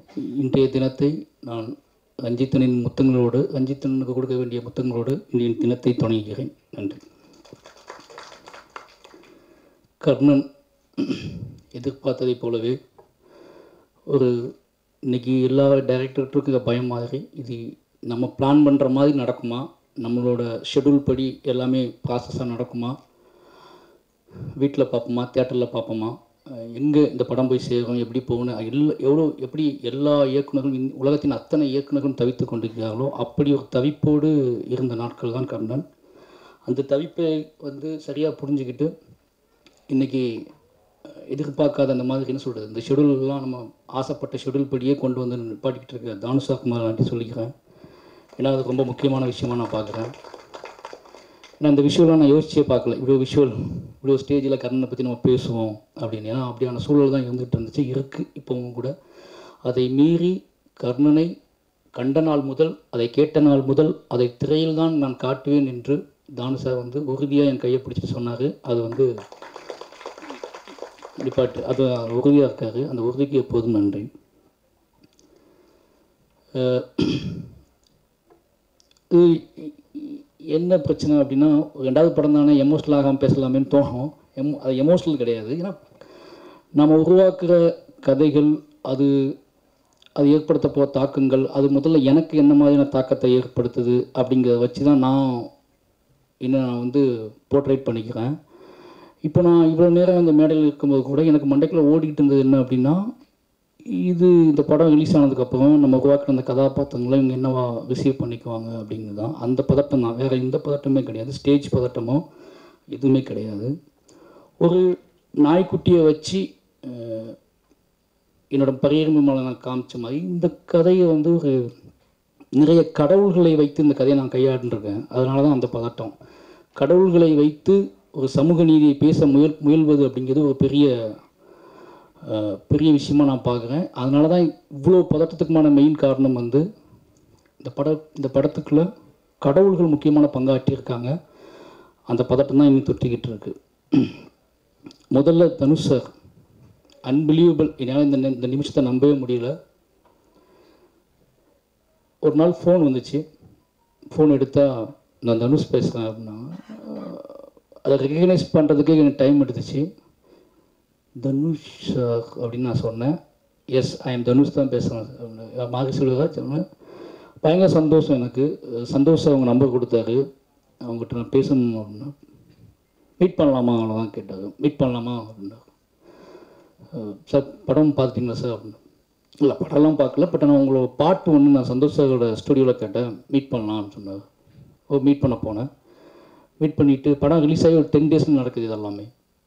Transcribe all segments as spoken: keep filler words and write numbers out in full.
இன்றைய தினத்தை நான் ரஞ்சித்தனின் முத்தங்களோடு ரஞ்சித்தனுக்கு கொடுக்க வேண்டிய முத்தங்களோடு இன்றைய தினத்தை தொடங்குகிறேன். நன்றி. கர்ணன் எதிர்பார்த்ததைப் போலவே ஒரு இன்றைக்கி எல்லா டைரக்டருக்கும் பயம் மாதிரி, இது நம்ம பிளான் பண்ணுற மாதிரி நடக்குமா, நம்மளோட ஷெடியூல் படி எல்லாமே ப்ராசஸாக நடக்குமா, வீட்டில் பார்ப்போமா தியேட்டரில் பார்ப்போமா, எங்கே இந்த படம் போய் சேரும், எப்படி போகணும், எல்லா எவ்வளோ எப்படி எல்லா இயக்குநர்களும் உலகத்தின் அத்தனை இயக்குநர்களும் தவித்து கொண்டிருக்கிறார்களோ அப்படி ஒரு தவிப்போடு இருந்த நாட்கள் தான் கர்ணன். அந்த தவிப்பை வந்து சரியாக புரிஞ்சுக்கிட்டு இன்றைக்கி எதிர்பார்க்காத அந்த மாதிரி என்ன சொல்கிறது, இந்த ஷெடியூல்லாம் நம்ம ஆசைப்பட்ட ஷெடியூல் படியே கொண்டு வந்து நிப்பாட்டிக்கிட்டு இருக்க தானுஷா குமார் நன்றி சொல்லிக்கிறேன். ஏன்னா அது ரொம்ப முக்கியமான விஷயமாக நான் பார்க்குறேன். ஏன்னா இந்த விஷுவலாம் நான் யோசிச்சே பார்க்கல, இவ்வளோ விஷுவல் இவ்வளோ ஸ்டேஜில் கர்ணனை பற்றி நம்ம பேசுவோம் அப்படின்னு. ஏன்னா அப்படியான சூழல் தான் இருந்துகிட்டு இருந்துச்சு, இருக்குது இப்போவும் கூட. அதை மீறி கர்ணனை கண்ட நாள் முதல், அதை கேட்ட நாள் முதல், அதை திரையில் தான் நான் காட்டுவேன் என்று தானுஷா வந்து உறுதியாக என் கையை பிடிச்சிட்டு சொன்னார். அது வந்து நிப்பாட்டு அது உறுதியாக இருக்காரு. அந்த உறுதிக்கு எப்போதும் நன்றி. என்ன பிரச்சனை அப்படின்னா, ரெண்டாவது படம் தானே எமோஷ்னல் ஆகாமல் பேசலாமேன்னு தோணும். எமோ அது எமோஷ்னல் கிடையாது. ஏன்னா நம்ம உருவாக்குற கதைகள், அது அது ஏற்படுத்த போகிற தாக்கங்கள், அது முதல்ல எனக்கு என்ன மாதிரியான தாக்கத்தை ஏற்படுத்துது அப்படிங்கிறத வச்சு தான் நான் இன்னும் நான் வந்து போர்ட்ரேட் பண்ணிக்கிறேன். இப்போ நான் இவ்வளோ நேரம் அந்த மேடையில் இருக்கும்போது கூட எனக்கு மண்டைக்குள்ளே ஓடிக்கிட்டு இருந்தது என்ன அப்படின்னா, இது இந்த படம் ரிலீஸ் ஆனதுக்கப்புறம் நம்ம உருவாக்குற அந்த கதாபாத்திரங்களை இவங்க என்னவா ரிசீவ் பண்ணிக்குவாங்க அப்படிங்கிறது தான். அந்த பதட்டம் தான், வேறு எந்த பதட்டமே கிடையாது. ஸ்டேஜ் பதட்டமோ எதுவுமே கிடையாது. ஒரு நாய்க்குட்டியை வச்சு என்னோட பரியர்மை மேலே நான் காமிச்ச மாதிரி இந்த கதையை வந்து ஒரு நிறைய கடவுள்களை வைத்து இந்த கதையை நான் கையாண்டுருக்கேன். அதனால தான் அந்த பதட்டம். கடவுள்களை வைத்து ஒரு சமூக நீதியை பேச முயல் முயல்வது அப்படிங்கிறது ஒரு பெரிய பெரிய விஷயமாக நான் பார்க்குறேன். அதனால தான் இவ்வளோ பதட்டத்துக்குமான மெயின் காரணம் வந்து இந்த பட இந்த படத்துக்குள்ளே கடவுள்கள் முக்கியமான பங்காற்றியிருக்காங்க. அந்த பதட்டம் தான் இன்னும் தொற்றிக்கிட்டு இருக்கு. முதல்ல தனுஷ் சார் அன்பிலீவபிள். என்னால் இந்த இந்த நிமிஷத்தை நம்பவே முடியல. ஒரு நாள் ஃபோன் வந்துச்சு. ஃபோன் எடுத்தால் நான் தனுஷ் பேசுகிறேன் அப்படின்னா, அதை ரெகக்னைஸ் பண்ணுறதுக்கே எனக்கு டைம் எடுத்துச்சு. தனுஷ் அப்படின்னு நான் சொன்னேன். எஸ் ஐ எம் தனுஷ் தான் பேசுகிறேன் மாறி செல்வராஜ் சொன்னேன். பயங்கர சந்தோஷம் எனக்கு. சந்தோஷ் அவங்க நம்பர் கொடுத்தாரு. அவங்ககிட்ட நான் பேசணும் அப்படின்னா, மீட் பண்ணலாமா அவ்வளோதான் கேட்டார். மீட் பண்ணலாமா அப்படின்னா, சார் படம் பார்த்துட்டிங்களா சார் அப்படின்னா, இல்லை படம்லாம் பார்க்கல, பட் நான் உங்களோட பாட்டு ஒன்று நான் சந்தோஷ் சாரோட ஸ்டுடியோவில் கேட்டேன், மீட் பண்ணலாம்னு சொன்னார். ஓ மீட் பண்ண போனேன். மீட் பண்ணிவிட்டு படம் ரிலீஸ் ஆகி ஒரு டென் டேஸில் நடக்குது இதெல்லாமே.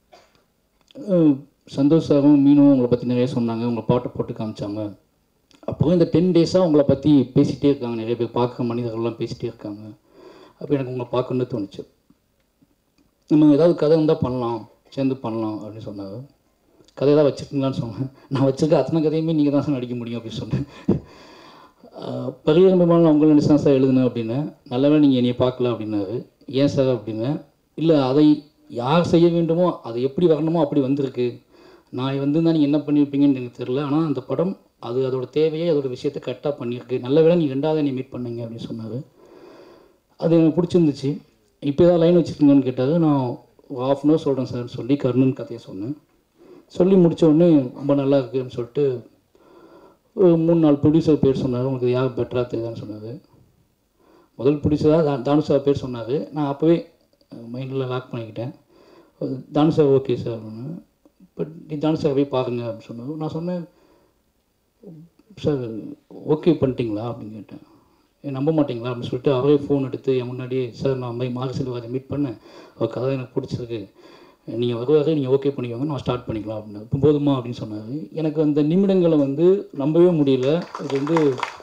சந்தோஷ் சாரும் மீனும் உங்களை பற்றி நிறைய சொன்னாங்க, உங்களை பாட்டை போட்டு காமிச்சாங்க. அப்போ இந்த டென் டேஸாக உங்களை பற்றி பேசிகிட்டே இருக்காங்க, நிறைய பேர் பார்க்குற மனிதர்கள்லாம் பேசிகிட்டே இருக்காங்க. அப்போ எனக்கு உங்களை பார்க்கணுன்னு தோணுச்சு. நம்ம ஏதாவது கதை இருந்தால் பண்ணலாம், சேர்ந்து பண்ணலாம் அப்படின்னு சொன்னாங்க. கதை தான் வச்சுருக்கீங்களான்னு சொன்னேன். நான் வச்சுருக்க அத்தனை கதையுமே நீங்கள் தான் சார் நடிக்க முடியும் அப்படின்னு சொன்னேன். பரியர்மைமான உங்களை நினைச்சு தான் சார் எழுதுனேன் அப்படின்னு. நல்லவே நீங்கள் என்னையை பார்க்கல அப்படின்னாரு. ஏன் சார் அப்படின்னு. இல்லை அதை யார் செய்ய வேண்டுமோ அது எப்படி வரணுமோ அப்படி வந்திருக்கு. நான் வந்து தான் நீங்கள் என்ன பண்ணியிருப்பீங்கன்னு எனக்கு தெரியல. ஆனால் அந்த படம் அது அதோட தேவையை அதோட விஷயத்தை கரெக்டாக பண்ணியிருக்கு. நல்ல வேளை நீ ரெண்டாவது என்னை மீட் பண்ணீங்க அப்படின்னு சொன்னார். அது எனக்கு பிடிச்சிருந்துச்சு. இப்போ ஏதாவது லைன் வச்சுருக்கீங்கன்னு கேட்டார். நான் ஹாஃப் அன் ஹவர் சொல்கிறேன் சார் சொல்லி கர்ணன் கதையை சொன்னேன். சொல்லி முடித்த உடனே ரொம்ப நல்லா இருக்குன்னு சொல்லிட்டு ஒரு மூணு நாலு ப்ரொடியூசர் பேர் சொன்னார். உங்களுக்கு யார் பெட்டராக தெரியுதான்னு சொன்னார். முதல் ப்ரொடியூசராக தா தானுஷா பேர் சொன்னார். நான் அப்போவே மைண்டில் லாக் பண்ணிக்கிட்டேன். தானுஷா ஓகே சார் அப்படின்னு. பட் நீ தானுஷா போய் பாருங்க அப்படின்னு சொன்னார். நான் சொன்னேன், சார் ஓகே பண்ணிட்டீங்களா அப்படின்னு கேட்டேன். நம்ப மாட்டிங்களா அப்படின்னு சொல்லிட்டு அவரே ஃபோன் எடுத்து என் முன்னாடியே, சார் நான் மாதிரி மாறி செல்வராஜை மீட் பண்ணேன், அவர் கதை எனக்கு பிடிச்சிருக்கு, நீங்கள் வருவாரு, நீங்கள் ஓகே பண்ணிக்கோங்க, நான் ஸ்டார்ட் பண்ணிக்கலாம் அப்படின்னு. இப்போ போதுமா அப்படின்னு சொன்னார். எனக்கு அந்த நிமிடங்களை வந்து நம்பவே முடியல. அது வந்து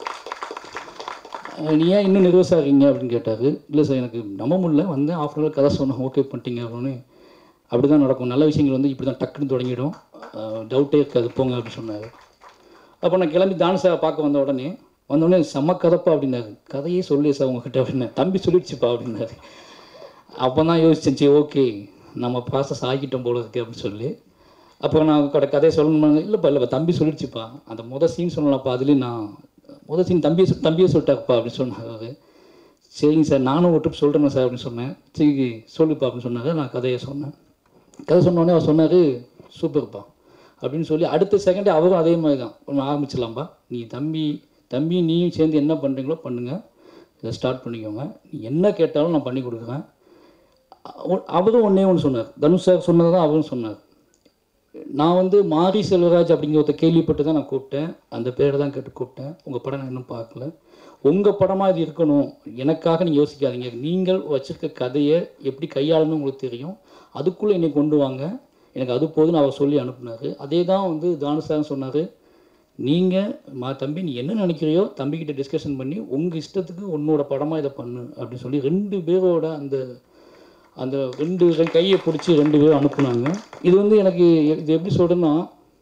நீ ஏன் இன்னும் நெர்வஸாக இருக்கீங்க அப்படின்னு கேட்டார். இல்லை சார் எனக்கு நம்ப முடியல, வந்தேன் ஆஃப் அன் ஹவர் கதை சொன்னேன், ஓகே பண்ணிட்டீங்க அப்படின்னு. அப்படி தான் நடக்கும், நல்ல விஷயங்கள் வந்து இப்படி தான் டக்குன்னு தொடங்கிடும், டவுட்டே இருக்காது, போங்க அப்படின்னு சொன்னார். அப்போ நான் கிளம்பி தானுஷாவை பார்க்க வந்த உடனே வந்தோடனே செம்ம கதைப்பா அப்படின்னாரு. கதையே சொல்லி சார் உங்ககிட்ட அப்படின்னு. தம்பி சொல்லிடுச்சுப்பா அப்படின்னாரு. அப்போ தான் யோசிச்சேன், சரி ஓகே நம்ம ப்ராசஸ் ஆகிட்டோம் போல இருக்கு அப்படின்னு சொல்லி அப்புறம் நான் கடை கதையை சொல்லணுமாங்க, இல்லைப்பா இல்லைப்பா தம்பி சொல்லிடுச்சுப்பா, அந்த மொதல் சீன் சொல்லலாம்ப்பா, அதுலேயும் நான் மொதல் சீன் தம்பியை தம்பியே சொல்லிட்டாப்பா அப்படின்னு சொன்னாங்க. சரிங்க சார் நானும் ஒரு ட்ரிப் சொல்கிறேன் சார் அப்படின்னு சொன்னேன். சரி சொல்லுப்பா அப்படின்னு சொன்னாங்க. நான் கதையை சொன்னேன். கதை சொன்னோடனே அவர் சொன்னார் சூப்பர்ப்பா அப்படின்னு சொல்லி அடுத்த செகண்டே அவரும் அதே மாதிரி தான் ஒன்று ஆரம்பிச்சிடலாம்ப்பா, நீ தம்பி தம்பி நீயும் சேர்ந்து என்ன பண்ணுறீங்களோ பண்ணுங்கள், இதை ஸ்டார்ட் பண்ணிக்கோங்க, நீ என்ன கேட்டாலும் நான் பண்ணி கொடுக்குறேன். அவரும் ஒன்றே ஒன்று சொன்னார், தனுஷ் சார் சொன்னதை தான் அவரும் சொன்னார். நான் வந்து மாரி செல்வராஜ் அப்படிங்கிறத கேள்விப்பட்டு தான் நான் கூப்பிட்டேன், அந்த பேரை தான் கேட்டு கூப்பிட்டேன். உங்கள் படம் நான் இன்னும் பார்க்கல, உங்கள் படமாக இது இருக்கணும், எனக்காக நீங்கள் யோசிக்காதீங்க, நீங்கள் வச்சுருக்க கதையை எப்படி கையாளணும்னு உங்களுக்கு தெரியும், அதுக்குள்ளே என்னை கொண்டு வாங்க, எனக்கு அது போதுன்னு அவர் சொல்லி அனுப்புனார். அதே தான் வந்து தானு சார் சொன்னார், நீங்கள் மா தம்பி நீ என்ன நினைக்கிறியோ தம்பிக்கிட்ட டிஸ்கஷன் பண்ணி உங்கள் இஷ்டத்துக்கு உன்னோட படமாக இதை பண்ணு அப்படின்னு சொல்லி ரெண்டு பேரோட அந்த அந்த ரெண்டு கையை பிடிச்சி ரெண்டு பேரும் அனுப்புனாங்க. இது வந்து எனக்கு இது எப்படி சொல்கிறேன்னா,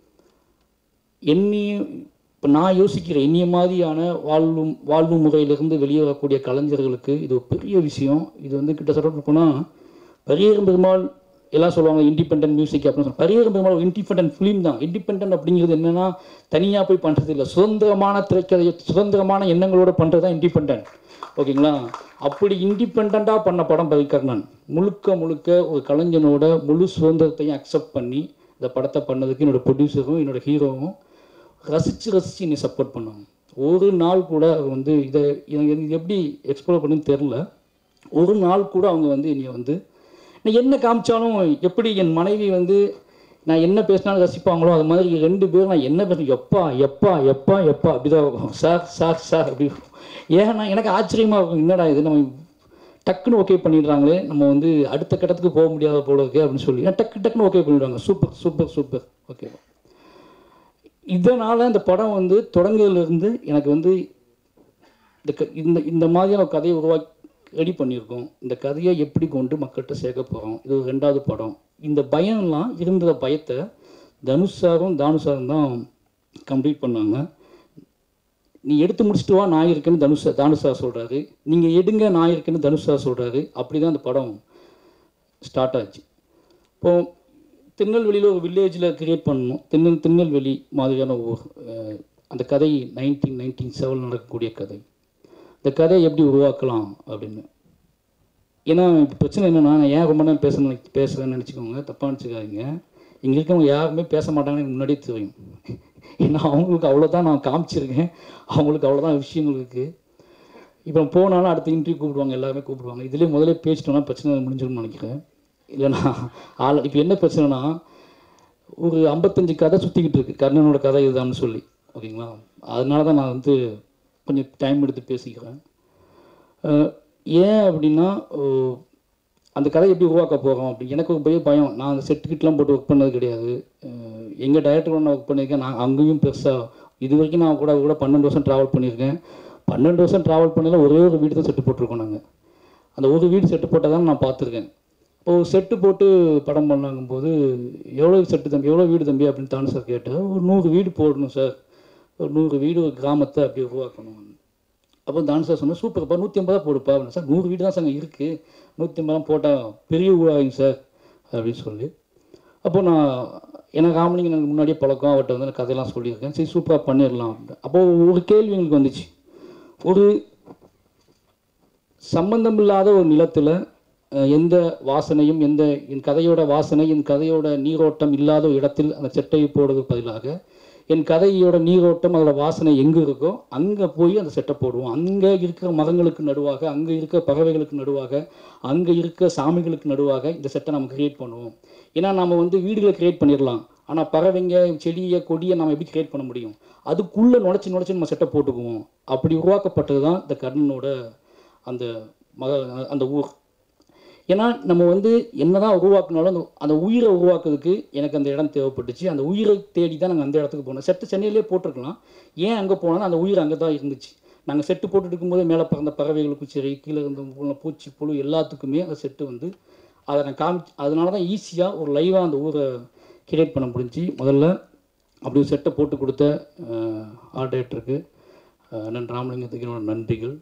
என்னையும் இப்போ நான் யோசிக்கிறேன், என்னைய மாதிரியான வாழ்வு வாழ்வு முறையிலிருந்து வெளியே வரக்கூடிய கலைஞர்களுக்கு இது ஒரு பெரிய விஷயம். இது வந்து கிட்டத்தட்ட போனால் பரியேறும் பெருமாள் எல்லாம் சொல்லுவாங்க இண்டிபெண்டன்ட் மியூசிக் அப்படின்னு சொல்லுவாங்க. பரியேறும் பெருமாள் ஒரு இண்டிபெண்டன்ட் ஃபிலிம் தான். இண்டிபெண்டன்ட் அப்படிங்கிறது என்னென்னா தனியாக போய் பண்ணுறது இல்லை, சுதந்திரமான திரைக்கதையை சுதந்திரமான எண்ணங்களோடு பண்ணுறது தான் இண்டிபெண்டன்ட். ஓகேங்களா? அப்படி இண்டிபெண்ட்டாக பண்ண படம் கர்ணன். முழுக்க முழுக்க ஒரு கலைஞனோட முழு சுதந்திரத்தையும் அக்செப்ட் பண்ணி இந்த படத்தை பண்ணதுக்கு என்னோடய ப்ரொடியூசரும் என்னோடய ஹீரோவும் ரசித்து ரசித்து என்னை சப்போர்ட் பண்ணுவாங்க. ஒரு நாள் கூட வந்து இதை எனக்கு எப்படி எக்ஸ்ப்ளோர் பண்ணுன்னு தெரில, ஒரு நாள் கூட அவங்க வந்து என்னை வந்து நான் என்ன காமிச்சாலும் எப்படி என் மனைவி வந்து நான் என்ன பேசினாலும் ரசிப்பாங்களோ அது மாதிரி ரெண்டு பேரும் நான் என்ன பேசுகிறேன் எப்பா எப்பா எப்பா எப்பா அப்படிதான் சார் சார் சார் அப்படி. ஏன்னா எனக்கு ஆச்சரியமாக இருக்கும், என்னடா இது நம்ம டக்குன்னு ஓகே பண்ணிடுறாங்களே, நம்ம வந்து அடுத்த கட்டத்துக்கு போக முடியாத போல இருக்கு அப்படின்னு சொல்லி டக்கு டக்குன்னு ஓகே பண்ணிடுவாங்க. Super super super okay. இதனால் இந்த படம் வந்து தொடங்குறதுலேருந்து எனக்கு வந்து இந்த க இந்த இந்த மாதிரியான ஒரு கதையை உருவாக்கி ரெடி பண்ணியிருக்கோம். இந்த கதையை எப்படி கொண்டு மக்கள்கிட்ட சேர்க்க போகிறோம், இது ஒரு ரெண்டாவது படம். இந்த பயம்லாம் இருந்த பயத்தை தனுஷ் சாரும் தானு சாரும் தான் கம்ப்ளீட் பண்ணாங்க. நீ எடுத்து முடிச்சுட்டு வா நான் இருக்கேன்னு தனுஷ் தானு சார் சொல்கிறாரு, நீங்கள் எடுங்க நான் இருக்கேன்னு தனுஷ் சார் சொல்கிறாரு. அப்படி தான் அந்த படம் ஸ்டார்ட் ஆச்சு. இப்போது திருநெல்வேலியில் ஒரு வில்லேஜில் கிரியேட் பண்ணணும், திருநெல் திருநெல்வேலி மாதிரியான ஊர். அந்த கதை நைன்டீன் நைன்டீன் செவன் நடக்கக்கூடிய கதை. இந்த கதையை எப்படி உருவாக்கலாம் அப்படின்னு. ஏன்னா இப்போ பிரச்சனை என்னென்னா, நான் ஏன் ரொம்ப நேரம் பேச பேசுகிறேன்னு நினச்சிக்கோங்க, தப்பாக நினச்சிக்காதீங்க. இங்கே இருக்கவங்க யாருமே பேச மாட்டாங்கன்னு எனக்கு முன்னாடியே தெரியும். ஏன்னா அவங்களுக்கு அவ்வளோதான் நான் காமிச்சிருக்கேன், அவங்களுக்கு அவ்வளோதான் விஷயங்கள் இருக்குது. இப்போ போனாலும் அடுத்த இன்டர்வியூ கூப்பிடுவாங்க, எல்லாருமே கூப்பிடுவாங்க. இதுலேயே முதலே பேசிட்டோன்னா பிரச்சனை முடிஞ்சிடும்னு நினைக்கிறேன். இல்லைனா ஆள் இப்போ என்ன பிரச்சனைனா, ஒரு ஐம்பத்தஞ்சு கதை சுற்றிக்கிட்டு இருக்குது கர்ணனோட கதை இதுதான்னு சொல்லி. ஓகேங்களா? அதனால தான் நான் வந்து கொஞ்சம் டைம் எடுத்து பேசிக்கிறேன். ஏன் அப்படின்னா, அந்த கதை எப்படி உருவாக்க போகிறோம் அப்படி எனக்கு ஒரு பெரிய பயம். நான் அந்த செட்டுக்கிட்டலாம் போட்டு ஒர்க் பண்ணது கிடையாது. எங்கள் டைரக்டரோட நான் ஒர்க் பண்ணியிருக்கேன். நான் அங்கேயும் பெருசாக இது வரைக்கும் நான் கூட கூட பன்னெண்டு வருஷம் ட்ராவல் பண்ணியிருக்கேன். பன்னெண்டு வருஷம் ட்ராவல் பண்ணதில் ஒரே ஒரு வீடு தான் செட்டு போட்டிருக்கோம் நாங்கள். அந்த ஒரு வீடு செட்டு போட்டால் தான் நான் பார்த்துருக்கேன். இப்போது செட்டு போட்டு படம் பண்ணாங்கும்போது எவ்வளோ செட்டு தம்பி எவ்வளோ வீடு தம்பி அப்படின்னு தானே சார் கேட்டேன். ஒரு நூறு வீடு போடணும் சார், ஒரு நூறு வீடு ஒரு கிராமத்தை அப்படி உருவாக்கணும். அப்போ தானு சார் சொன்னேன், சூப்பர்ப்பா நூற்றி ஐம்பதாக போடுப்பா அப்படின்னு. சார் நூறு வீடு தான் சார் இருக்குது, நூற்றி ஐம்பதாம் போட்டால் பெரிய ஊராகுங்க சார் அப்படின்னு சொல்லி. அப்போது நான் எனக்கு ராமலிங்க எனக்கு முன்னாடியே பழக்கம், அவர்கிட்ட வந்து நான் கதையெல்லாம் சொல்லியிருக்கேன். சரி சூப்பராக பண்ணிடலாம் அப்படின்னு. அப்போது ஒரு கேள்வி எங்களுக்கு வந்துச்சு, ஒரு சம்பந்தம் இல்லாத ஒரு நிலத்தில் எந்த வாசனையும் எந்த என் கதையோட வாசனை என் கதையோட நீரோட்டம் இல்லாத ஒரு இடத்தில் அந்த செட்டை போடுறதுக்கு பதிலாக என் கதையோட நீரோட்டம் அதோட வாசனை எங்கே இருக்கோ அங்கே போய் அந்த செட்டை போடுவோம். அங்கே இருக்கிற மரங்களுக்கு நடுவாக, அங்கே இருக்கிற பறவைகளுக்கு நடுவாக, அங்கே இருக்கிற சாமிகளுக்கு நடுவாக இந்த செட்டை நம்ம கிரியேட் பண்ணுவோம். ஏன்னா நம்ம வந்து வீடுகளை கிரியேட் பண்ணிடலாம், ஆனால் பறவைங்க செடியை கொடியை நம்ம எப்படி கிரியேட் பண்ண முடியும்? அதுக்குள்ளே நுழைச்சி நுழைச்சி நம்ம செட்டை போட்டுக்குவோம். அப்படி உருவாக்கப்பட்டது தான் இந்த கர்ணனோட அந்த மக அந்த ஊர். ஏன்னா நம்ம வந்து என்ன தான் உருவாக்குனாலும் அந்த அந்த உயிரை உருவாக்குறதுக்கு எனக்கு அந்த இடம் தேவைப்பட்டுச்சு. அந்த உயிரை தேடி தான் நாங்கள் அந்த இடத்துக்கு போனோம். செட்டு சென்னையிலே போட்டிருக்கலாம், ஏன் அங்கே போனாலும் அந்த உயிர் அங்கே தான் இருந்துச்சு. நாங்கள் செட்டு போட்டுட்டு இருக்கும்போது மேலே பறந்த பறவைகளுக்கும் சரி, கீழே இருந்த பூச்சி புழு எல்லாத்துக்குமே அந்த செட்டு வந்து அதை நான் காமிச்சு, அதனால தான் ஈஸியாக ஒரு லைவாக அந்த ஊரை கிரியேட் பண்ண முடிஞ்சு. முதல்ல அப்படி ஒரு செட்டை போட்டு கொடுத்த ஆர்ட் டைரக்டருக்கு அண்ணன் ராமலிங்கத்துக்கு என்னோட நன்றிகள்.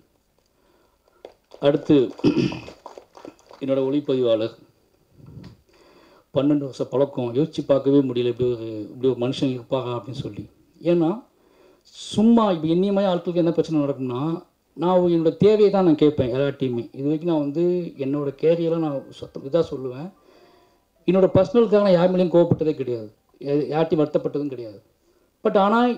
அடுத்து என்னோடய ஒளிப்பதிவாளர், பன்னெண்டு வருஷம் பழக்கம் யோசித்து பார்க்கவே முடியல இப்படி ஒரு இப்படி ஒரு மனுஷன் இருப்பாங்க அப்படின்னு சொல்லி. ஏன்னா சும்மா இப்போ என்னையமாக ஆட்களுக்கு என்ன பிரச்சனை நடக்கும்னா, நான் என்னோடய தேவையை தான் நான் கேட்பேன் எல்லாத்தையுமே. இது வரைக்கும் நான் வந்து என்னோடய கேரியெல்லாம் நான் சத்தம் இதாக சொல்லுவேன். என்னோடய பர்சனலுக்காக நான் யார் மேலேயும் கோவப்பட்டதே கிடையாது, யார்ட்டையும் வருத்தப்பட்டதும் கிடையாது. பட் ஆனால்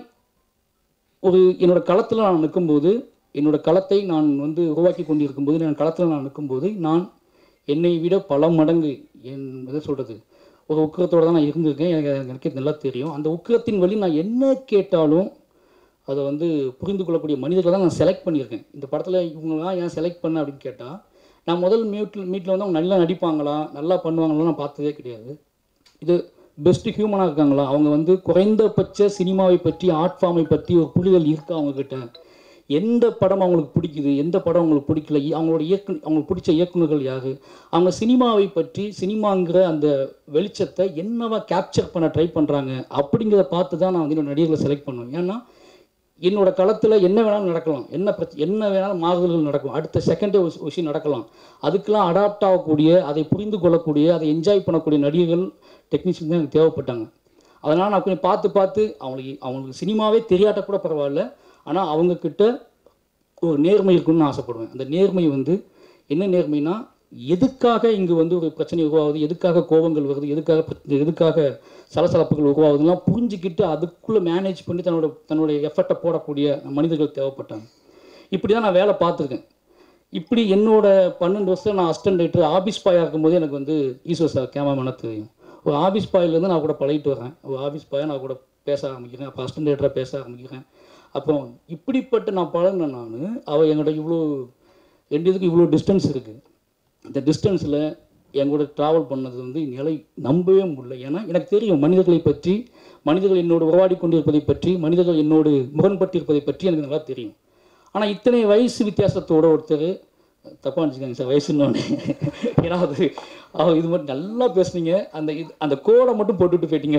ஒரு என்னோடய களத்தில் நான் நிற்கும்போது, என்னோடய களத்தை நான் வந்து உருவாக்கி கொண்டு இருக்கும்போது, நான் களத்தில் நான் நிற்கும்போது நான் என்னை விட பல மடங்கு என் எதை சொல்கிறது ஒரு உக்கிரத்தோடு தான் நான் இருந்திருக்கேன். எனக்கு எனக்கே நல்லா தெரியும். அந்த உக்கிரத்தின் வழி நான் என்ன கேட்டாலும் அதை வந்து புரிந்து கொள்ளக்கூடிய மனிதர்களை தான் நான் செலக்ட் பண்ணியிருக்கேன். இந்த படத்தில் இவங்களாம் ஏன் செலக்ட் பண்ணேன் அப்படின்னு கேட்டால், நான் முதல் மீட்டில் மீட்டில் வந்து அவங்க நல்லா நடிப்பாங்களா நல்லா பண்ணுவாங்களா நான் பார்த்ததே கிடையாது. இது பெஸ்ட்டு ஹியூமனாக இருக்காங்களா, அவங்க வந்து குறைந்தபட்ச சினிமாவை பற்றி ஆர்ட் ஃபார்மை பற்றி ஒரு புரிதல் இருக்கா அவங்கக்கிட்ட, எந்த படம் அவங்களுக்கு பிடிக்குது எந்த படம் அவங்களுக்கு பிடிக்கல, அவங்களோட இயக்கு அவங்களுக்கு பிடிச்ச இயக்குநர்கள் யார், அவங்க சினிமாவை பற்றி சினிமாங்கிற அந்த வெளிச்சத்தை என்னவா கேப்சர் பண்ண ட்ரை பண்ணுறாங்க அப்படிங்கிறத பார்த்து தான் நான் வந்து என்னோட நடிகர்களை செலக்ட் பண்ணுவேன். ஏன்னா என்னோடய களத்தில் என்ன வேணாலும் நடக்கலாம், என்ன பிரச்சனை என்ன வேணாலும் மாறுதல்கள் நடக்கும், அடுத்த செகண்டே ஒரு விஷயம் நடக்கலாம். அதுக்கெலாம் அடாப்ட் ஆகக்கூடிய, அதை புரிந்து கொள்ளக்கூடிய, அதை என்ஜாய் பண்ணக்கூடிய நடிகர்கள் டெக்னீஷியன் தான் எனக்கு தேவைப்பட்டாங்க. அதனால் நான் கொஞ்சம் பார்த்து பார்த்து அவங்களுக்கு அவங்களுக்கு சினிமாவே தெரியாட்ட கூட பரவாயில்ல, ஆனால் அவங்கக்கிட்ட ஒரு நேர்மை இருக்குன்னு நான் ஆசைப்படுவேன். அந்த நேர்மை வந்து என்ன நேர்மைனா, எதுக்காக இங்கே வந்து ஒரு பிரச்சனை உருவாகுது, எதுக்காக கோபங்கள் வருது, எதுக்காக எதுக்காக சலசலப்புகள் உருவாகுதுலாம் புரிஞ்சுக்கிட்டு அதுக்குள்ளே மேனேஜ் பண்ணி தன்னோட தன்னுடைய எஃபர்ட்டை போடக்கூடிய மனிதர்கள் தேவைப்பட்டாங்க. இப்படி தான் நான் வேலை பார்த்துருக்கேன். இப்படி என்னோட பன்னெண்டு வருஷம் நான் அசிஸ்டன்ட் ரைட்டர் ஆஃபீஸ் பாயாக இருக்கும்போது எனக்கு வந்து ஈஸ்வர் சார் கேமராமேனாக தெரியும். ஒரு ஆஃபீஸ் பாயிலேருந்து நான் கூட பழகிட்டு வரேன். ஒரு ஆஃபீஸ் பாயாக நான் கூட பேச ஆரம்பிக்கிறேன். அப்போ அசிஸ்டன்ட் ரைட்டராக பேச ஆரம்பிக்கிறேன். அப்போ இப்படிப்பட்ட நான் பழகினேன். நான் அவள் எங்கள்கிட்ட இவ்வளோ ரெண்டு இதுக்கு இவ்வளோ டிஸ்டன்ஸ் இருக்குது. இந்த டிஸ்டன்ஸில் எங்களோட ட்ராவல் பண்ணது வந்து நிலை நம்பவே முடியல. ஏன்னா எனக்கு தெரியும் மனிதர்களை பற்றி, மனிதர்கள் என்னோடு உருவாடி கொண்டிருப்பதை பற்றி, மனிதர்கள் என்னோடு முரண்பட்டிருப்பதை பற்றி எனக்கு நல்லா தெரியும். ஆனால் இத்தனை வயசு வித்தியாசத்தோட ஒருத்தர் தப்பாக நினச்சிக்காங்க சார் வயசுன்னொன்னே, ஏன்னா அது அவர் இது மட்டும் நல்லா பேசுனீங்க, அந்த இது அந்த கோடை மட்டும் போட்டுவிட்டு போயிட்டீங்க.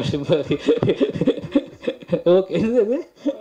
ஓகே இது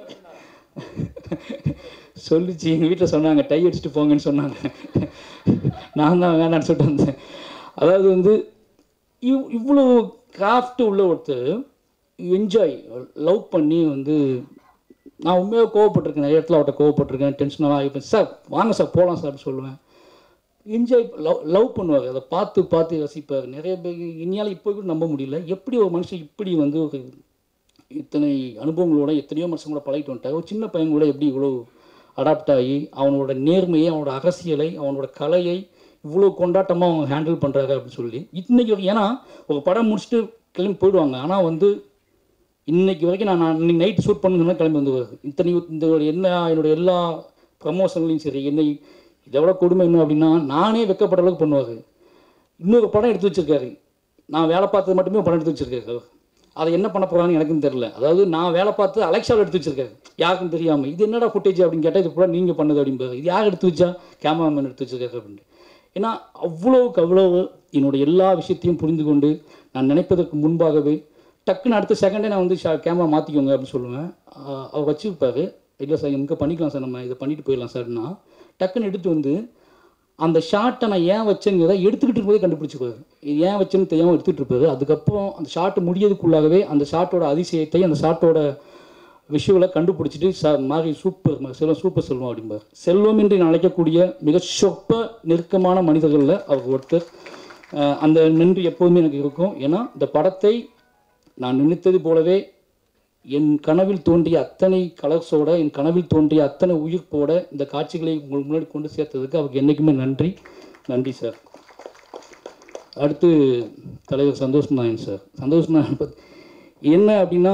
சொல்லிச்சு, எங்கள் வீட்டில் சொன்னாங்க டை அடிச்சுட்டு போங்கன்னு சொன்னாங்க. நான் தான் வேணான்னு சொல்லிட்டு வந்தேன். அதாவது வந்து இவ் இவ்வளோ கிராஃப்ட் உள்ள ஒருத்தர் என்ஜாய் லவ் பண்ணி வந்து, நான் உண்மையாக கோவப்பட்டிருக்கேன், நிறைய இடத்துல அவர்கிட்ட கோவப்பட்டிருக்கேன், டென்ஷனாக ஆகிப்பேன். சார் வாங்க சார் போகலாம் சார் அப்படின்னு சொல்லுவேன். என்ஜாய் லவ் லவ் பண்ணுவார், அதை பார்த்து பார்த்து ரசிப்பார். நிறைய பேர் இனியால் இப்போ கூட நம்ப முடியல, எப்படி ஒரு மனுஷன் இப்படி வந்து ஒரு இத்தனை அனுபவங்களோட எத்தனையோ மனுஷங்களோட பழகிட்டு வந்துட்டார். ஒரு சின்ன பையன் கூட எப்படி இவ்வளோ அடாப்ட் ஆகி அவனோட நேர்மையை, அவனோட அரசியலை, அவனோட கலையை இவ்வளோ கொண்டாட்டமாக அவங்க ஹேண்டில் பண்ணுறாங்க அப்படின்னு சொல்லி இன்றைக்கி. ஏன்னா ஒரு படம் முடிச்சுட்டு கிளம்பி போயிடுவாங்க, ஆனால் வந்து இன்றைக்கி வரைக்கும் நான் நான் இன்னைக்கு நைட்டு ஷூட் பண்ணுங்கன்னா கிளம்பி வந்து வருது. இத்தனை இந்த என்ன என்னோடய எல்லா ப்ரமோஷன்லையும் சரி, என்னை இதை விட கொடுமை என்ன அப்படின்னா, நானே வெக்கப்படுற அளவுக்கு பண்ணுவார். இன்னொரு படம் எடுத்து வச்சுருக்காரு, நான் வேலை பார்த்தது மட்டுமே படம் எடுத்து வச்சுருக்காரு. அதை என்ன பண்ண போகிறான்னு எனக்கும் தெரில. அதாவது நான் வேலை பார்த்து அலெக்ஸாவில் எடுத்து வச்சுருக்காரு, யாருக்கும் தெரியாமல். இது என்னடா ஃபுட்டேஜ் அப்படின்னு கேட்டால் இது கூட நீங்கள் பண்ணது அப்படின்பாரு. இது யார் எடுத்து வச்சா, கேமராமேன் எடுத்து வச்சுருக்காரு அப்படின்ட்டு. ஏன்னா அவ்வளோவுக்கு அவ்வளோ என்னோடய எல்லா விஷயத்தையும் புரிந்து கொண்டு நான் நினைப்பதற்கு முன்பாகவே டக்குன்னு அடுத்த செகண்டே நான் வந்து ஷா கேமரா மாற்றிக்கோங்க அப்படின்னு சொல்லுவேன். அவர் வச்சுருப்பார், இல்லை சார் இங்கே பண்ணிக்கலாம் சார், நம்ம இதை பண்ணிட்டு போயிடலாம் சார்னா டக்குன்னு எடுத்து வந்து அந்த ஷார்ட்டை நான் ஏன் வச்சேங்கிறத எடுத்துக்கிட்டு இருக்கும்போதே கண்டுபிடிச்சிக்குவார். ஏன் வச்சேன்னு தெரியாமல் எடுத்துகிட்டு இருப்பார். அதுக்கப்புறம் அந்த ஷார்ட்டு முடியதுக்குள்ளாகவே அந்த ஷார்ட்டோட அதிசயத்தை, அந்த ஷார்ட்டோட விஷுவலை கண்டுபிடிச்சிட்டு சார் மாதிரி சூப்பர் செல்வம் சூப்பர் செல்வம் அப்படிம்பார். செல்வம் என்று நான் அழைக்கக்கூடிய மிக சொற்ப நெருக்கமான மனிதர்களில் அவர் ஒருத்தர். அந்த நன்றி எப்போதுமே எனக்கு இருக்கும். ஏன்னா இந்த படத்தை நான் நினைத்தது போலவே என் கனவில் தோன்றிய அத்தனை கலர்ஸோட, என் கனவில் தோன்றிய அத்தனை உயிர்ப்போட இந்த காட்சிகளை உங்களுக்கு முன்னாடி கொண்டு சேர்த்ததுக்கு அவருக்கு என்றைக்குமே நன்றி. நன்றி சார். அடுத்து தலைவர் சந்தோஷ் நாராயணன் சார். சந்தோஷ் நாராயணன் என்ன அப்படின்னா,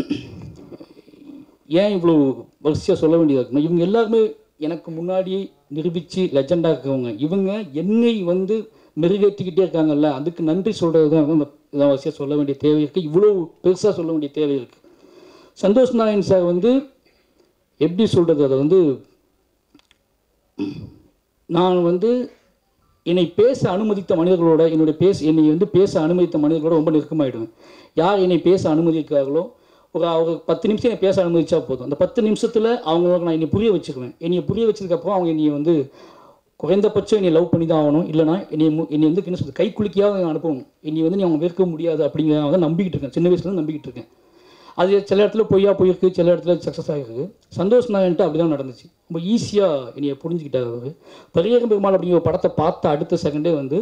ஏன் இவ்வளோ வரிசையாக சொல்ல வேண்டியதாக இருக்குன்னா, இவங்க எல்லாருமே எனக்கு முன்னாடி நிரூபித்து லெஜெண்டாக இருக்கிறவங்க. இவங்க என்னை வந்து மெருகேற்றிக்கிட்டே இருக்காங்கல்ல, அதுக்கு நன்றி சொல்கிறது தான் இதான் வரிசையாக சொல்ல வேண்டிய தேவை இருக்குது. இவ்வளோ பெருசாக சொல்ல வேண்டிய தேவை இருக்குது. சந்தோஷ் நாராயண் சார் வந்து எப்படி சொல்கிறது, அதை வந்து நான் வந்து என்னை பேச அனுமதித்த மனிதர்களோட, என்னுடைய பேச என்னை வந்து பேச அனுமதித்த மனிதர்களோட ரொம்ப நெருக்கமாகிடுவேன். யார் என்னை பேச அனுமதிக்கிறார்களோ, ஒரு அவங்க பத்து நிமிஷம் என்னை பேச அனுமதிச்சா போதும். அந்த பத்து நிமிஷத்தில் அவங்களுக்கு நான் என்னை புரிய வச்சுக்குவேன். என்னை புரிய வச்சதுக்கப்புறம் அவங்க என்னை வந்து குறைந்தபட்சம் என்னை லவ் பண்ணி தான் ஆகணும், இல்லைனா என்னை என்னை வந்து என்ன சொல்றது கை குலுக்கியாவது அனுப்பணும், என்னை வந்து நீ அவங்க வெறுக்க முடியாது அப்படிங்கிறத நம்பிக்கிட்டு இருக்கேன். சின்ன வயசுலேருந்து நம்பிக்கிட்டு இருக்கேன். அது சில இடத்துல பொய்யா போயிருக்கு, சில இடத்துல சக்ஸஸ் ஆகிருக்கு. சந்தோஷ் நாயன்ட்டு அப்படி தான் நடந்துச்சு. ரொம்ப ஈஸியாக என்னையை புரிஞ்சுக்கிட்டார் அவர். பரியேறும் பெருமாள் அப்படிங்கிற ஒரு படத்தை பார்த்த அடுத்த செகண்டே வந்து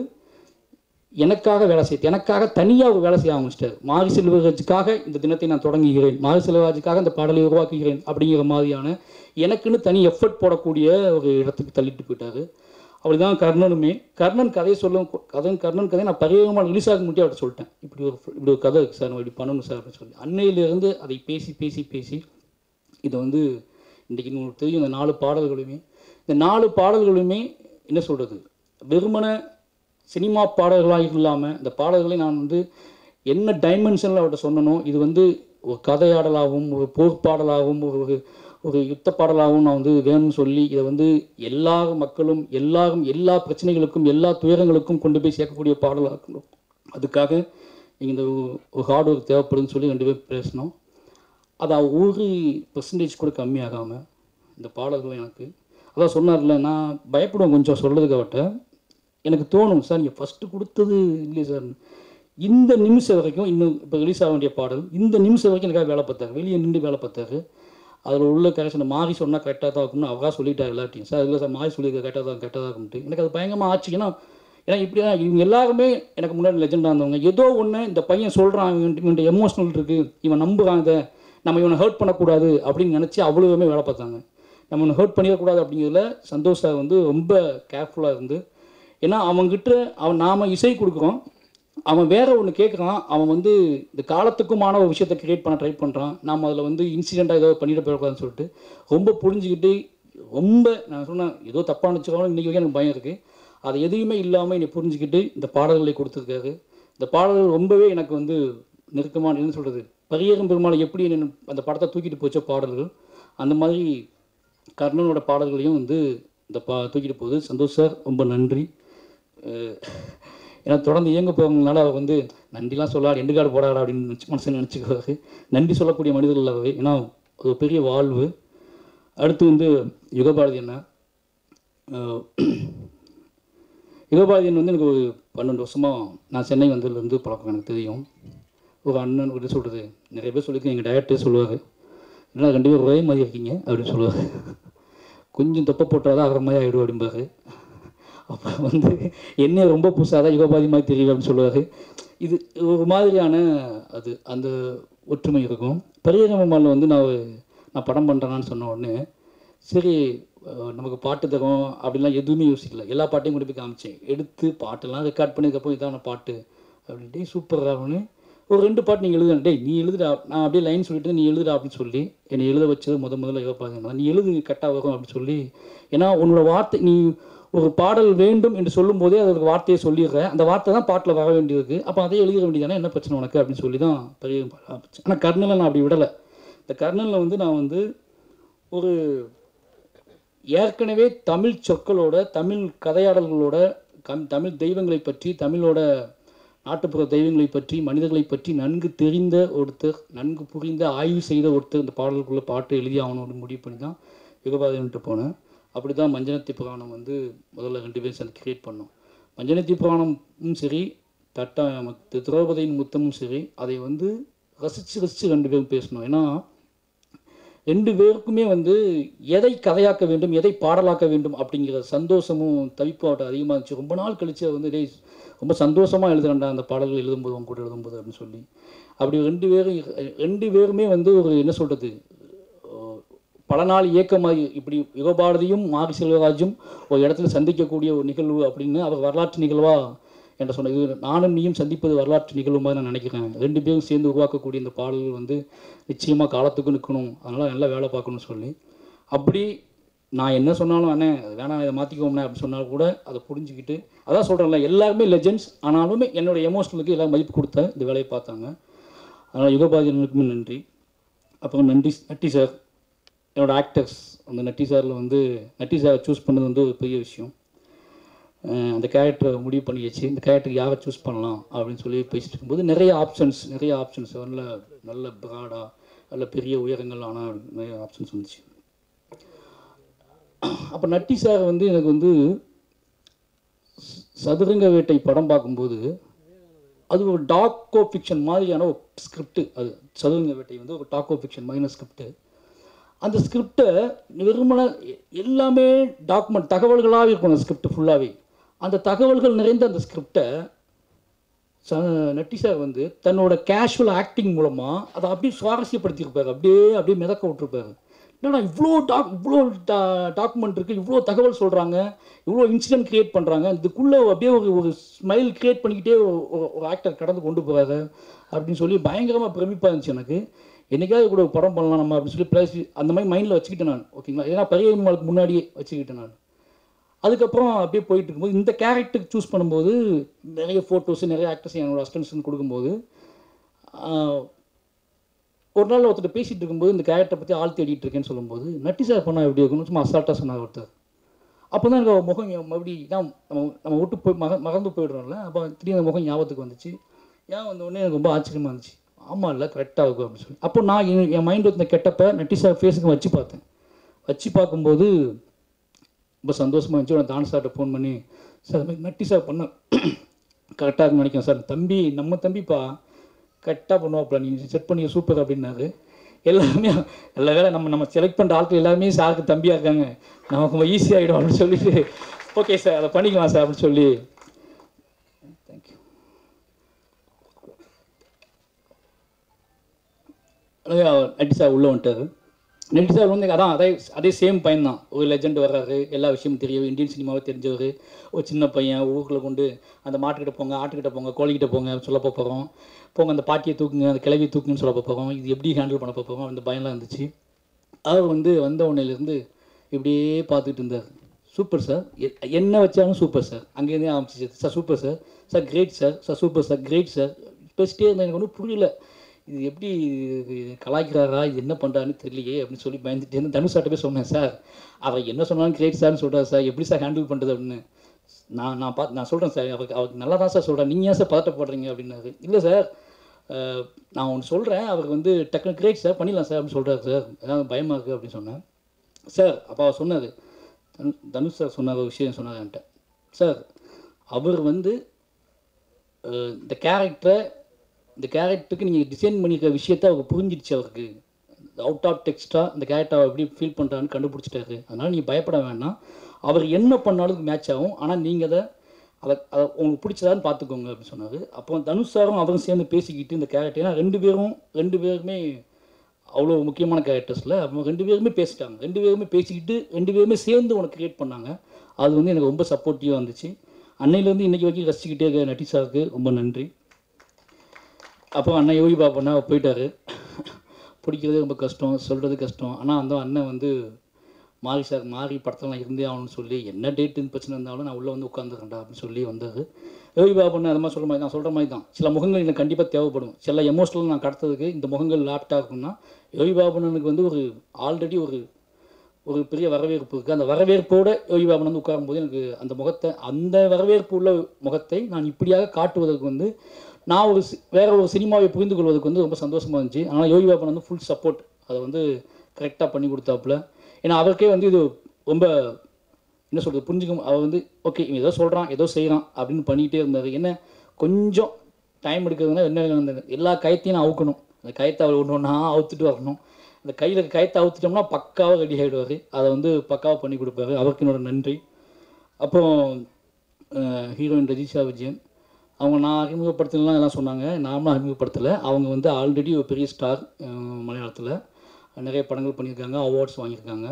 எனக்காக வேலை செய்ய எனக்காக தனியாக ஒரு வேலை செய்ய ஆரம்பிச்சிட்டார். மாரி செல்வராஜுக்காக இந்த தினத்தை நான் தொடங்குகிறேன், மாரி செல்வராஜுக்காக இந்த பாடலை உருவாக்குகிறேன் அப்படிங்கிற மாதிரியான எனக்குன்னு தனி எஃபர்ட் போடக்கூடிய ஒரு இடத்துக்கு தள்ளிட்டு போயிட்டார். அப்படி தான் கர்ணனுமே. கர்ணன் கதையை சொல்லும் கதை கர்ணன் கதையை நான் பரிவேகமாக ரிலீஸ் ஆக முடியும் அவர்கிட்ட சொல்லிட்டேன். இப்படி ஒரு இப்படி ஒரு கதை இருக்குது சார், நம்ம இப்படி பண்ணணும் சார் அப்படின்னு சொல்லி அன்னையிலேருந்து அதை பேசி பேசி பேசி இதை வந்து இன்றைக்கி உங்களுக்கு தெரியும். இந்த நாலு பாடல்களுமே இந்த நாலு பாடல்களுமே என்ன சொல்கிறது வெறுமனை சினிமா பாடல்களாக இல்லாமல் இந்த பாடல்களை நான் வந்து என்ன டைமென்ஷனில் அவர்கிட்ட சொன்னனோ, இது வந்து ஒரு கதையாடலாகவும் ஒரு போர் பாடலாகவும் ஒரு ஒரு யுத்த பாடலாகவும் நான் வந்து வேணும்னு சொல்லி இதை வந்து எல்லா மக்களும் எல்லாரும் எல்லா பிரச்சனைகளுக்கும் எல்லா துயரங்களுக்கும் கொண்டு போய் சேர்க்கக்கூடிய பாடலாக இருக்கணும். அதுக்காக நீங்கள் இந்த ஒரு ஹார்ட் ஒர்க் தேவைப்படுதுன்னு சொல்லி ரெண்டு பேரும் பேசினோம். அது ஒரு பெர்சன்டேஜ் கூட கம்மியாகாமல் இந்த பாடல்கள் எனக்கு அதான் சொன்னார்ல, நான் பயப்படுவேன் கொஞ்சம் சொல்கிறதுக்கு அவர்கிட்ட. எனக்கு தோணும் சார் நீங்கள் ஃபஸ்ட்டு கொடுத்தது இல்லையே சார், இந்த நிமிஷம் வரைக்கும் இன்னும் இப்போ ரிலீஸ் ஆக வேண்டிய பாடல் இந்த நிமிஷம் வரைக்கும் எனக்காக வேலை பார்த்தாரு, வெளியே நின்று வேலை பார்த்தாரு. அதில் உள்ள கரெக்ஷன் மாறி சொன்னால் கரெக்டாக தான் இருக்கும்னு அவராக சொல்லிட்டார் எல்லாத்தையும். சார் இல்லை சார் மாறி சொல்லியிருக்க கரெக்டாக தான் கரெக்டாக தான் இருக்கும்ட்டு எனக்கு அது பயங்கரமாக ஆச்சு. ஏன்னா ஏன்னா இப்படி தான் இவங்க எல்லாருமே எனக்கு முன்னாடி லெஜெண்டாக இருந்தவங்க. ஏதோ ஒன்று இந்த பையன் சொல்கிறான், இவன்ட்டு எமோஷனல் இருக்குது, இவன் நம்புகிறான், இதை நம்ம இவனை ஹர்ட் பண்ணக்கூடாது அப்படின்னு நினச்சி அவ்வளோவுமே வேலை பார்த்தாங்க. நம்ம இவனை ஹர்ட் பண்ணிடக்கூடாது அப்படிங்கிறதுல சந்தோஷ் சார் வந்து ரொம்ப கேர்ஃபுல்லாக இருந்து, ஏன்னா அவங்ககிட்ட அவன் நாம் இசை கொடுக்குறோம், அவன் வேற ஒன்று கேட்குறான், அவன் வந்து இந்த காலத்துக்குமான ஒரு விஷயத்தை கிரியேட் பண்ண ட்ரை பண்ணுறான், நாம் அதில் வந்து இன்சிடெண்ட்டாக ஏதோ பண்ணிட்டு போயிடக்கூடாதுன்னு சொல்லிட்டு ரொம்ப புரிஞ்சுக்கிட்டு ரொம்ப நான் சொன்னேன் ஏதோ தப்பாக நினச்சிக்கணும் இன்றைக்கி வரைக்கும் எனக்கு பயம் இருக்குது. அது எதுவுமே இல்லாமல் என்னை புரிஞ்சுக்கிட்டு இந்த பாடல்களை கொடுத்துருக்காரு. இந்த பாடல்கள் ரொம்பவே எனக்கு வந்து நெருக்கமான என்ன சொல்கிறது பரியேறும் பெருமாளை எப்படி அந்த படத்தை தூக்கிட்டு போச்ச பாடல்கள் அந்த மாதிரி கர்ணனோட பாடல்களையும் வந்து இந்த பா தூக்கிட்டு போகுது. சந்தோஷ் சார் ரொம்ப நன்றி. ஏன்னா தொடர்ந்து இயங்க போகிறதுனால அவர் வந்து நன்றிலாம் சொல்லாது ரெண்டு கார்டு போடாடா அப்படின்னு நினச்சி மனசு நினச்சிக்குவாரு. நன்றி சொல்லக்கூடிய மனிதர்கள் இல்லாதவை, ஏன்னா ஒரு பெரிய வாழ்வு. அடுத்து வந்து யுகபாரதி என்ன யுகபாரதியன் வந்து எனக்கு ஒரு பன்னெண்டு வருஷமாக நான் சென்னை வந்ததுலேருந்து பழக்கம் எனக்கு தெரியும். ஒரு அண்ணன் கிட்ட சொல்கிறது நிறைய பேர் சொல்லியிருக்கேன், எங்கள் டைரக்டர் சொல்லுவார் ஏன்னா ரெண்டு பேர் ஒரே மாதிரி இருக்கீங்க அப்படின்னு சொல்லுவார். கொஞ்சம் தொப்பை போட்டால் தான் அரை மாதிரி ஆகிடும் அப்படிம்பாரு. அப்புறம் வந்து என்ன ரொம்ப புதுசாக தான் யுகபாதி மாதிரி தெரியும் அப்படின்னு சொல்லுவார். இது ஒரு மாதிரியான அது அந்த ஒற்றுமை இருக்கும். பரியேறும் வந்து நான் நான் படம் பண்ணுறேன்னு சொன்ன உடனே சரி நமக்கு பாட்டு தரும் அப்படின்லாம் எதுவுமே யோசிக்கல, எல்லா பாட்டையும் கொண்டு போய் காமிச்சேன், எடுத்து பாட்டெல்லாம் ரெக்கார்ட் பண்ணியிருக்கப்போ இதான பாட்டு அப்படின்ட்டு சூப்பராகனு ஒரு ரெண்டு பாட்டு நீங்கள் எழுதுன டே நீ எழுதுடா, நான் அப்படியே லைன் சொல்லிட்டு நீ எழுதுடா அப்படின்னு சொல்லி என்னை எழுத வச்சது முத முதல்ல யுகபாதி. நீ எழுது கரெக்டாக வரும் அப்படின்னு சொல்லி, ஏன்னா உன்னோட வார்த்தை நீ ஒரு பாடல் வேண்டும் என்று சொல்லும் போதே அதற்கு வார்த்தையை சொல்லிடுறேன், அந்த வார்த்தை தான் பாட்டில் வர வேண்டியது, அப்போ அதே எழுத வேண்டியதானே என்ன பிரச்சனை உனக்கு அப்படின்னு சொல்லி தான் பெரிய ஆரம்பிச்சு. ஆனால் கர்ணனில் நான் அப்படி விடலை. இந்த கர்ணனில் வந்து நான் வந்து ஒரு ஏற்கனவே தமிழ் சொற்களோட தமிழ் கதையாடல்களோட கம் தமிழ் தெய்வங்களை பற்றி தமிழோட நாட்டுப்புற தெய்வங்களை பற்றி மனிதர்களை பற்றி நன்கு தெரிந்த ஒருத்தர், நன்கு புரிந்த ஆய்வு செய்த ஒருத்தர் இந்த பாடல்குள்ளே பாட்டு எழுதி ஆகணும்னு முடிவு பண்ணி தான் யுகபாதின்ட்டு போனேன். அப்படி தான் மஞ்சனத்தி புராணம் வந்து முதல்ல ரெண்டு பேரும் சேர்ந்து கிரியேட் பண்ணோம். மஞ்சனத்தி புராணமும் சரி தட்டா திரௌபதியின் முத்தமும் சரி அதை வந்து ரசித்து ரசித்து ரெண்டு பேரும் பேசணும். ஏன்னா ரெண்டு பேருக்குமே வந்து எதை கதையாக்க வேண்டும் எதை பாடலாக்க வேண்டும் அப்படிங்கிற சந்தோஷமும் தவிப்பாட்டம் அதிகமாக இருந்துச்சு. ரொம்ப நாள் கழித்து வந்து டே ரொம்ப சந்தோஷமாக எழுதுறேன்டா அந்த பாடல்கள் எழுதும்போது அவங்க கூட எழுதும்போது அப்படின்னு சொல்லி அப்படி ரெண்டு பேரும் ரெண்டு பேருமே வந்து ஒரு என்ன சொல்கிறது பல நாள் இயக்கமாக இப்படி யுகபாரதியும் மாரி செல்வராஜும் ஒரு இடத்துல சந்திக்கக்கூடிய ஒரு நிகழ்வு அப்படின்னு அவர் வரலாற்று நிகழ்வாக என்ற சொன்ன இது நானும் நீயும் சந்திப்பது வரலாற்று நிகழ்வு மாதிரி நான் நினைக்கிறேன். ரெண்டு பேரும் சேர்ந்து உருவாக்கக்கூடிய இந்த பாடல்கள் வந்து நிச்சயமாக காலத்துக்கு நிற்கணும், அதனால் நல்லா வேலை பார்க்கணும்னு சொல்லி அப்படி நான் என்ன சொன்னாலும் அண்ணே வேணாம் இதை மாற்றிக்கோம்ண்ணே அப்படின்னு சொன்னாலும் கூட அதை புரிஞ்சுக்கிட்டு அதான் சொல்கிறேன்ல எல்லாருமே லெஜெண்ட்ஸ், ஆனாலுமே என்னோடய எமோஷனலுக்கு எல்லாம் மதிப்பு கொடுத்த இந்த வேலையை பார்த்தாங்க. அதனால் யுகபாதியனுக்குமே நன்றி. அப்புறம் நன்றி நட்டி சார், என்னோடய ஆக்டர்ஸ் அந்த நட்டி சாரில் வந்து நட்டி சாரை சூஸ் பண்ணது வந்து ஒரு பெரிய விஷயம். அந்த கேரக்டரை முடிவு பண்ணியாச்சு, இந்த கேரக்டருக்கு யாரை சூஸ் பண்ணலாம் அப்படின்னு சொல்லி பேசிட்டு இருக்கும்போது நிறைய ஆப்ஷன்ஸ் நிறைய ஆப்ஷன்ஸ் நல்ல நல்ல ப்ராடாக நல்ல பெரிய உயரங்கள் ஆனால் நிறைய ஆப்ஷன்ஸ் வந்துச்சு. அப்போ நட்டி சார் வந்து எனக்கு வந்து சதுரங்க வேட்டை படம் பார்க்கும்போது அது ஒரு டாக்கோ ஃபிக்ஷன் மாதிரியான ஒரு ஸ்கிரிப்ட். அது சதுரங்க வேட்டை வந்து ஒரு டாக்கோ ஃபிக்ஷன் மாதிரியான ஸ்கிரிப்ட். அந்த ஸ்கிரிப்டை வெறுமன எல்லாமே டாக்குமெண்ட் தகவல்களாக இருக்கும். அந்த ஸ்கிரிப்ட் ஃபுல்லாகவே அந்த தகவல்கள் நிறைந்த அந்த ஸ்கிரிப்டை ச நட்டி சார் வந்து தன்னோட கேஷுவல் ஆக்டிங் மூலமாக அதை அப்படியே சுவாரஸ்யப்படுத்தியிருப்பார். அப்படியே அப்படியே மிதக்க விட்டுருப்பார். என்னன்னா இவ்வளோ டாக் இவ்வளோ டா டாக்குமெண்ட் இருக்குது, இவ்வளோ தகவல் சொல்கிறாங்க, இவ்வளோ இன்சிடென்ட் க்ரியேட் பண்ணுறாங்க, இதுக்குள்ளே அப்படியே ஒரு ஒரு ஸ்மைல் க்ரியேட் பண்ணிக்கிட்டே ஒரு ஒரு ஆக்டர் கடந்து கொண்டு போகிறாரு அப்படின்னு சொல்லி பயங்கரமாக பிரமிப்பாக இருந்துச்சு எனக்கு. என்றைக்காவது கூட ஒரு படம் பண்ணலாம் நம்ம அப்படின்னு சொல்லி பேசி அந்த மாதிரி மைண்டில் வச்சுக்கிட்டேன் நான். ஓகேங்களா, ஏன்னா பெரிய மாலுக்கு முன்னாடியே வச்சுக்கிட்டேன் நான். அதுக்கப்புறம் அப்படியே போயிட்டு இருக்கும்போது இந்த கேரக்டருக்கு சூஸ் பண்ணும்போது நிறைய ஃபோட்டோஸு நிறைய ஆக்டர்ஸ் என்னோடய அசிஸ்டன்ட்ஸ்னு கொடுக்கும்போது ஒரு நாள் ஒருத்தர் பேசிகிட்டு இருக்கும்போது இந்த கேரக்டரை பற்றி ஆள் தேடிட்டு இருக்கேன்னு சொல்லும்போது நட்டி சார் பண்ணால் எப்படி இருக்கணும் சும்மா அசால்ட்டாக சொன்னார் ஒருத்தர். அப்போ தான் எனக்கு முகம் மறுபடி தான் நம்ம நம்ம விட்டு போய் மக மறந்து போய்டுறோம்ல. அப்போ திடீர்னு முகம் ஞாபகத்துக்கு வந்துச்சு. ஏன் வந்தோடனே எனக்கு ரொம்ப ஆச்சரியமாக இருந்துச்சு. ஆமாம் இல்லை கரெக்டாக இருக்கும் அப்படின்னு சொல்லி அப்போ நான் என் மைண்ட் வந்து கெட்டப்போ நட்டி சார் ஃபேஸுக்கு வச்சு பார்த்தேன். வச்சு பார்க்கும்போது ரொம்ப சந்தோஷமாக இருந்துச்சு. நான் தானு சார்கிட்ட ஃபோன் பண்ணி சார் நட்டி சார் பண்ண கரெக்டாக இருக்குன்னு நினைக்கிறேன் சார். தம்பி நம்ம தம்பிப்பா கரெக்டாக பண்ணுவாப்பா, நீங்கள் செட் பண்ணி சூப்பர் அப்படின்னாரு. எல்லாருமே எல்லா வேலை நம்ம நம்ம செலக்ட் பண்ணுற ஆட்கள் எல்லாருமே சாருக்கு தம்பியாக இருக்காங்க, நமக்கு ரொம்ப ஈஸியாகிடும் அப்படின்னு சொல்லிட்டு ஓகே சார் அதை பண்ணிக்கலாம் சார் அப்படின்னு சொல்லி தேங்க்யூ. நட்டி சார் உள்ளே வந்துட்டார். நட்டி சார் வந்து அதான் அதே அதே சேம் பையன் தான். ஒரு லெஜெண்ட் வர்றாரு, எல்லா விஷயமும் தெரியும், இந்தியன் சினிமாவை தெரிஞ்சவர், ஒரு சின்ன பையன் ஊரில் கொண்டு அந்த மாட்டுக்கிட்ட போங்க, ஆட்டுக்கிட்ட போங்க, கோழிக்கிட்ட போங்க சொல்ல போகிறோம், போங்க அந்த பாட்டியை தூக்குங்க, அந்த கிளவியை தூக்குங்கன்னு சொல்ல போகிறோம், இது எப்படி ஹேண்டில் பண்ண போகிறோம், அந்த பயம்லாம் இருந்துச்சு. அவர் வந்து வந்த உடனேலேருந்து இப்படியே பார்த்துக்கிட்டு இருந்தார். சூப்பர் சார், என்ன வச்சாலும் சூப்பர் சார், அங்கேருந்தே ஆரம்பிச்சிச்சு. Sir super sir, sir great sir, sir super sir, great sir பேசிட்டே இருந்தால் எனக்கு ஒன்றும் புரியல. இது எப்படி கலாய்க்கிறாரா, இது என்ன பண்ணுறான்னு தெரியலையே அப்படின்னு சொல்லி பயந்துட்டு இருந்து தனுஷாட்ட போய் சொன்னேன். சார் அவர் என்ன சொன்னாலும் கிரேட் சார்னு சொல்கிறார் சார், எப்படி சார் ஹேண்டில் பண்ணுறது அப்படின்னு. நான் நான் பார்த்து நான் சொல்கிறேன் சார், அவருக்கு அவருக்கு நல்லா தான் சார் சொல்கிறேன், நீங்கள் ஏன் சார் பதட்டப்படுறீங்க அப்படின்னாரு. இல்லை சார் நான் ஒன்று சொல்கிறேன், அவருக்கு வந்து டக்குனு கிரேட் சார் பண்ணிடலாம் சார் அப்படின்னு சொல்கிறார் சார், ஏதாவது பயமாக இருக்குது அப்படின்னு சொன்னேன். சார் அப்போ அவர் சொன்னார், தனு தனுஷ் சார் சொன்னார் ஒரு விஷயம் சொன்னார் என்கிட்ட. சார் அவர் வந்து இந்த கேரக்டரை இந்த கேரக்டருக்கு நீங்கள் டிசைன் பண்ணிக்கிற விஷயத்த அவருக்கு புரிஞ்சிடுச்சு. அவருக்கு அவுட் ஆஃப் டெக்ஸ்ட்டாக இந்த கேரக்டரை எப்படி ஃபீல் பண்ணுறான்னு கண்டுபிடிச்சிட்டாரு. அதனால் நீங்கள் பயப்பட வேண்டாம், அவர் என்ன பண்ணாலும் மேட்ச் ஆகும், ஆனால் நீங்கள் அதை அதை அதை உங்களுக்கு பிடிச்சதான்னு பார்த்துக்கோங்க அப்படின்னு சொன்னார். அப்போ தனுஷ் சாரும் அவரும் சேர்ந்து பேசிக்கிட்டு இந்த கேரக்டர், ஏன்னா ரெண்டு பேரும் ரெண்டு பேருமே அவ்வளோ முக்கியமான கேரக்டர்ஸில் அவங்க ரெண்டு பேருமே பேசிட்டாங்க. ரெண்டு பேருமே பேசிக்கிட்டு ரெண்டு பேருமே சேர்ந்து உனக்கு க்ரியேட் பண்ணாங்க. அது வந்து எனக்கு ரொம்ப சப்போர்ட்டிவாக இருந்துச்சு. அன்னையிலேருந்து இன்றைக்கி வரைக்கும் ரசிச்சுக்கிட்டே இருக்க நட்டி சாருக்கு ரொம்ப நன்றி. அப்போ அண்ணன் யோகி பாப்பண்ணா போயிட்டார். பிடிக்கிறது ரொம்ப கஷ்டம், சொல்கிறது கஷ்டம். ஆனால் அந்த அண்ணன் வந்து மாறி சார் மாறி படத்தில் நான் இருந்தே ஆகணும்னு சொல்லி என்ன டேட்டுன்னு பிரச்சனை இருந்தாலும் நான் உள்ளே வந்து உட்காந்துருக்கேன்டா அப்படின்னு சொல்லி வந்தார். யோகி பாப்பண்ணா அது மாதிரி சொல்கிற மாதிரி நான் சொல்கிற மாதிரி தான் சில முகங்கள் எனக்கு கண்டிப்பாக தேவைப்படும். சில எமோஷனல் நான் கடத்துறதுக்கு இந்த முகங்கள் லாப்டாக இருக்குன்னா யோகி பாப்பண்ணனுக்கு வந்து ஒரு ஆல்ரெடி ஒரு ஒரு பெரிய வரவேற்பு இருக்குது. அந்த வரவேற்போடு யோகி பாபன் வந்து உட்காரும்போது எனக்கு அந்த முகத்தை அந்த வரவேற்பு உள்ள முகத்தை நான் இப்படியாக காட்டுவதற்கு வந்து நான் ஒரு வேறு ஒரு சினிமாவை புரிந்து கொள்வதற்கு வந்து ரொம்ப சந்தோஷமாக இருந்துச்சு. ஆனால் யோகி பாபன் வந்து ஃபுல் சப்போர்ட் அதை வந்து கரெக்டாக பண்ணி கொடுத்தாப்புல. ஏன்னா அவருக்கே வந்து இது ரொம்ப என்ன சொல்கிறது புரிஞ்சுக்கும். அவர் வந்து ஓகே இவன் ஏதோ சொல்கிறான் ஏதோ செய்கிறான் அப்படின்னு பண்ணிக்கிட்டே இருந்தார். என்ன கொஞ்சம் டைம் எடுக்கிறதுனா என்ன எல்லா கயத்தையும் நான் அவுக்கணும். அந்த கயத்தை அவர் ஒன்று ஒன்றா அவுத்துட்டு வரணும். அந்த கையில் கயத்தை அவுத்துட்டோம்னா பக்காவாக ரெடி ஆகிடுவார். அதை வந்து பக்காவாக பண்ணி கொடுப்பாரு. அவருக்கு என்னோட நன்றி. அப்புறம் ஹீரோயின் ரஜிஷா விஜயன் அவங்க நான் அறிமுகப்படுத்தலாம் எல்லாம் சொன்னாங்க. நாமளும் அறிமுகப்படுத்தலை. அவங்க வந்து ஆல்ரெடி ஒரு பெரிய ஸ்டார், மலையாளத்தில் நிறைய படங்கள் பண்ணியிருக்காங்க, அவார்ட்ஸ் வாங்கியிருக்காங்க,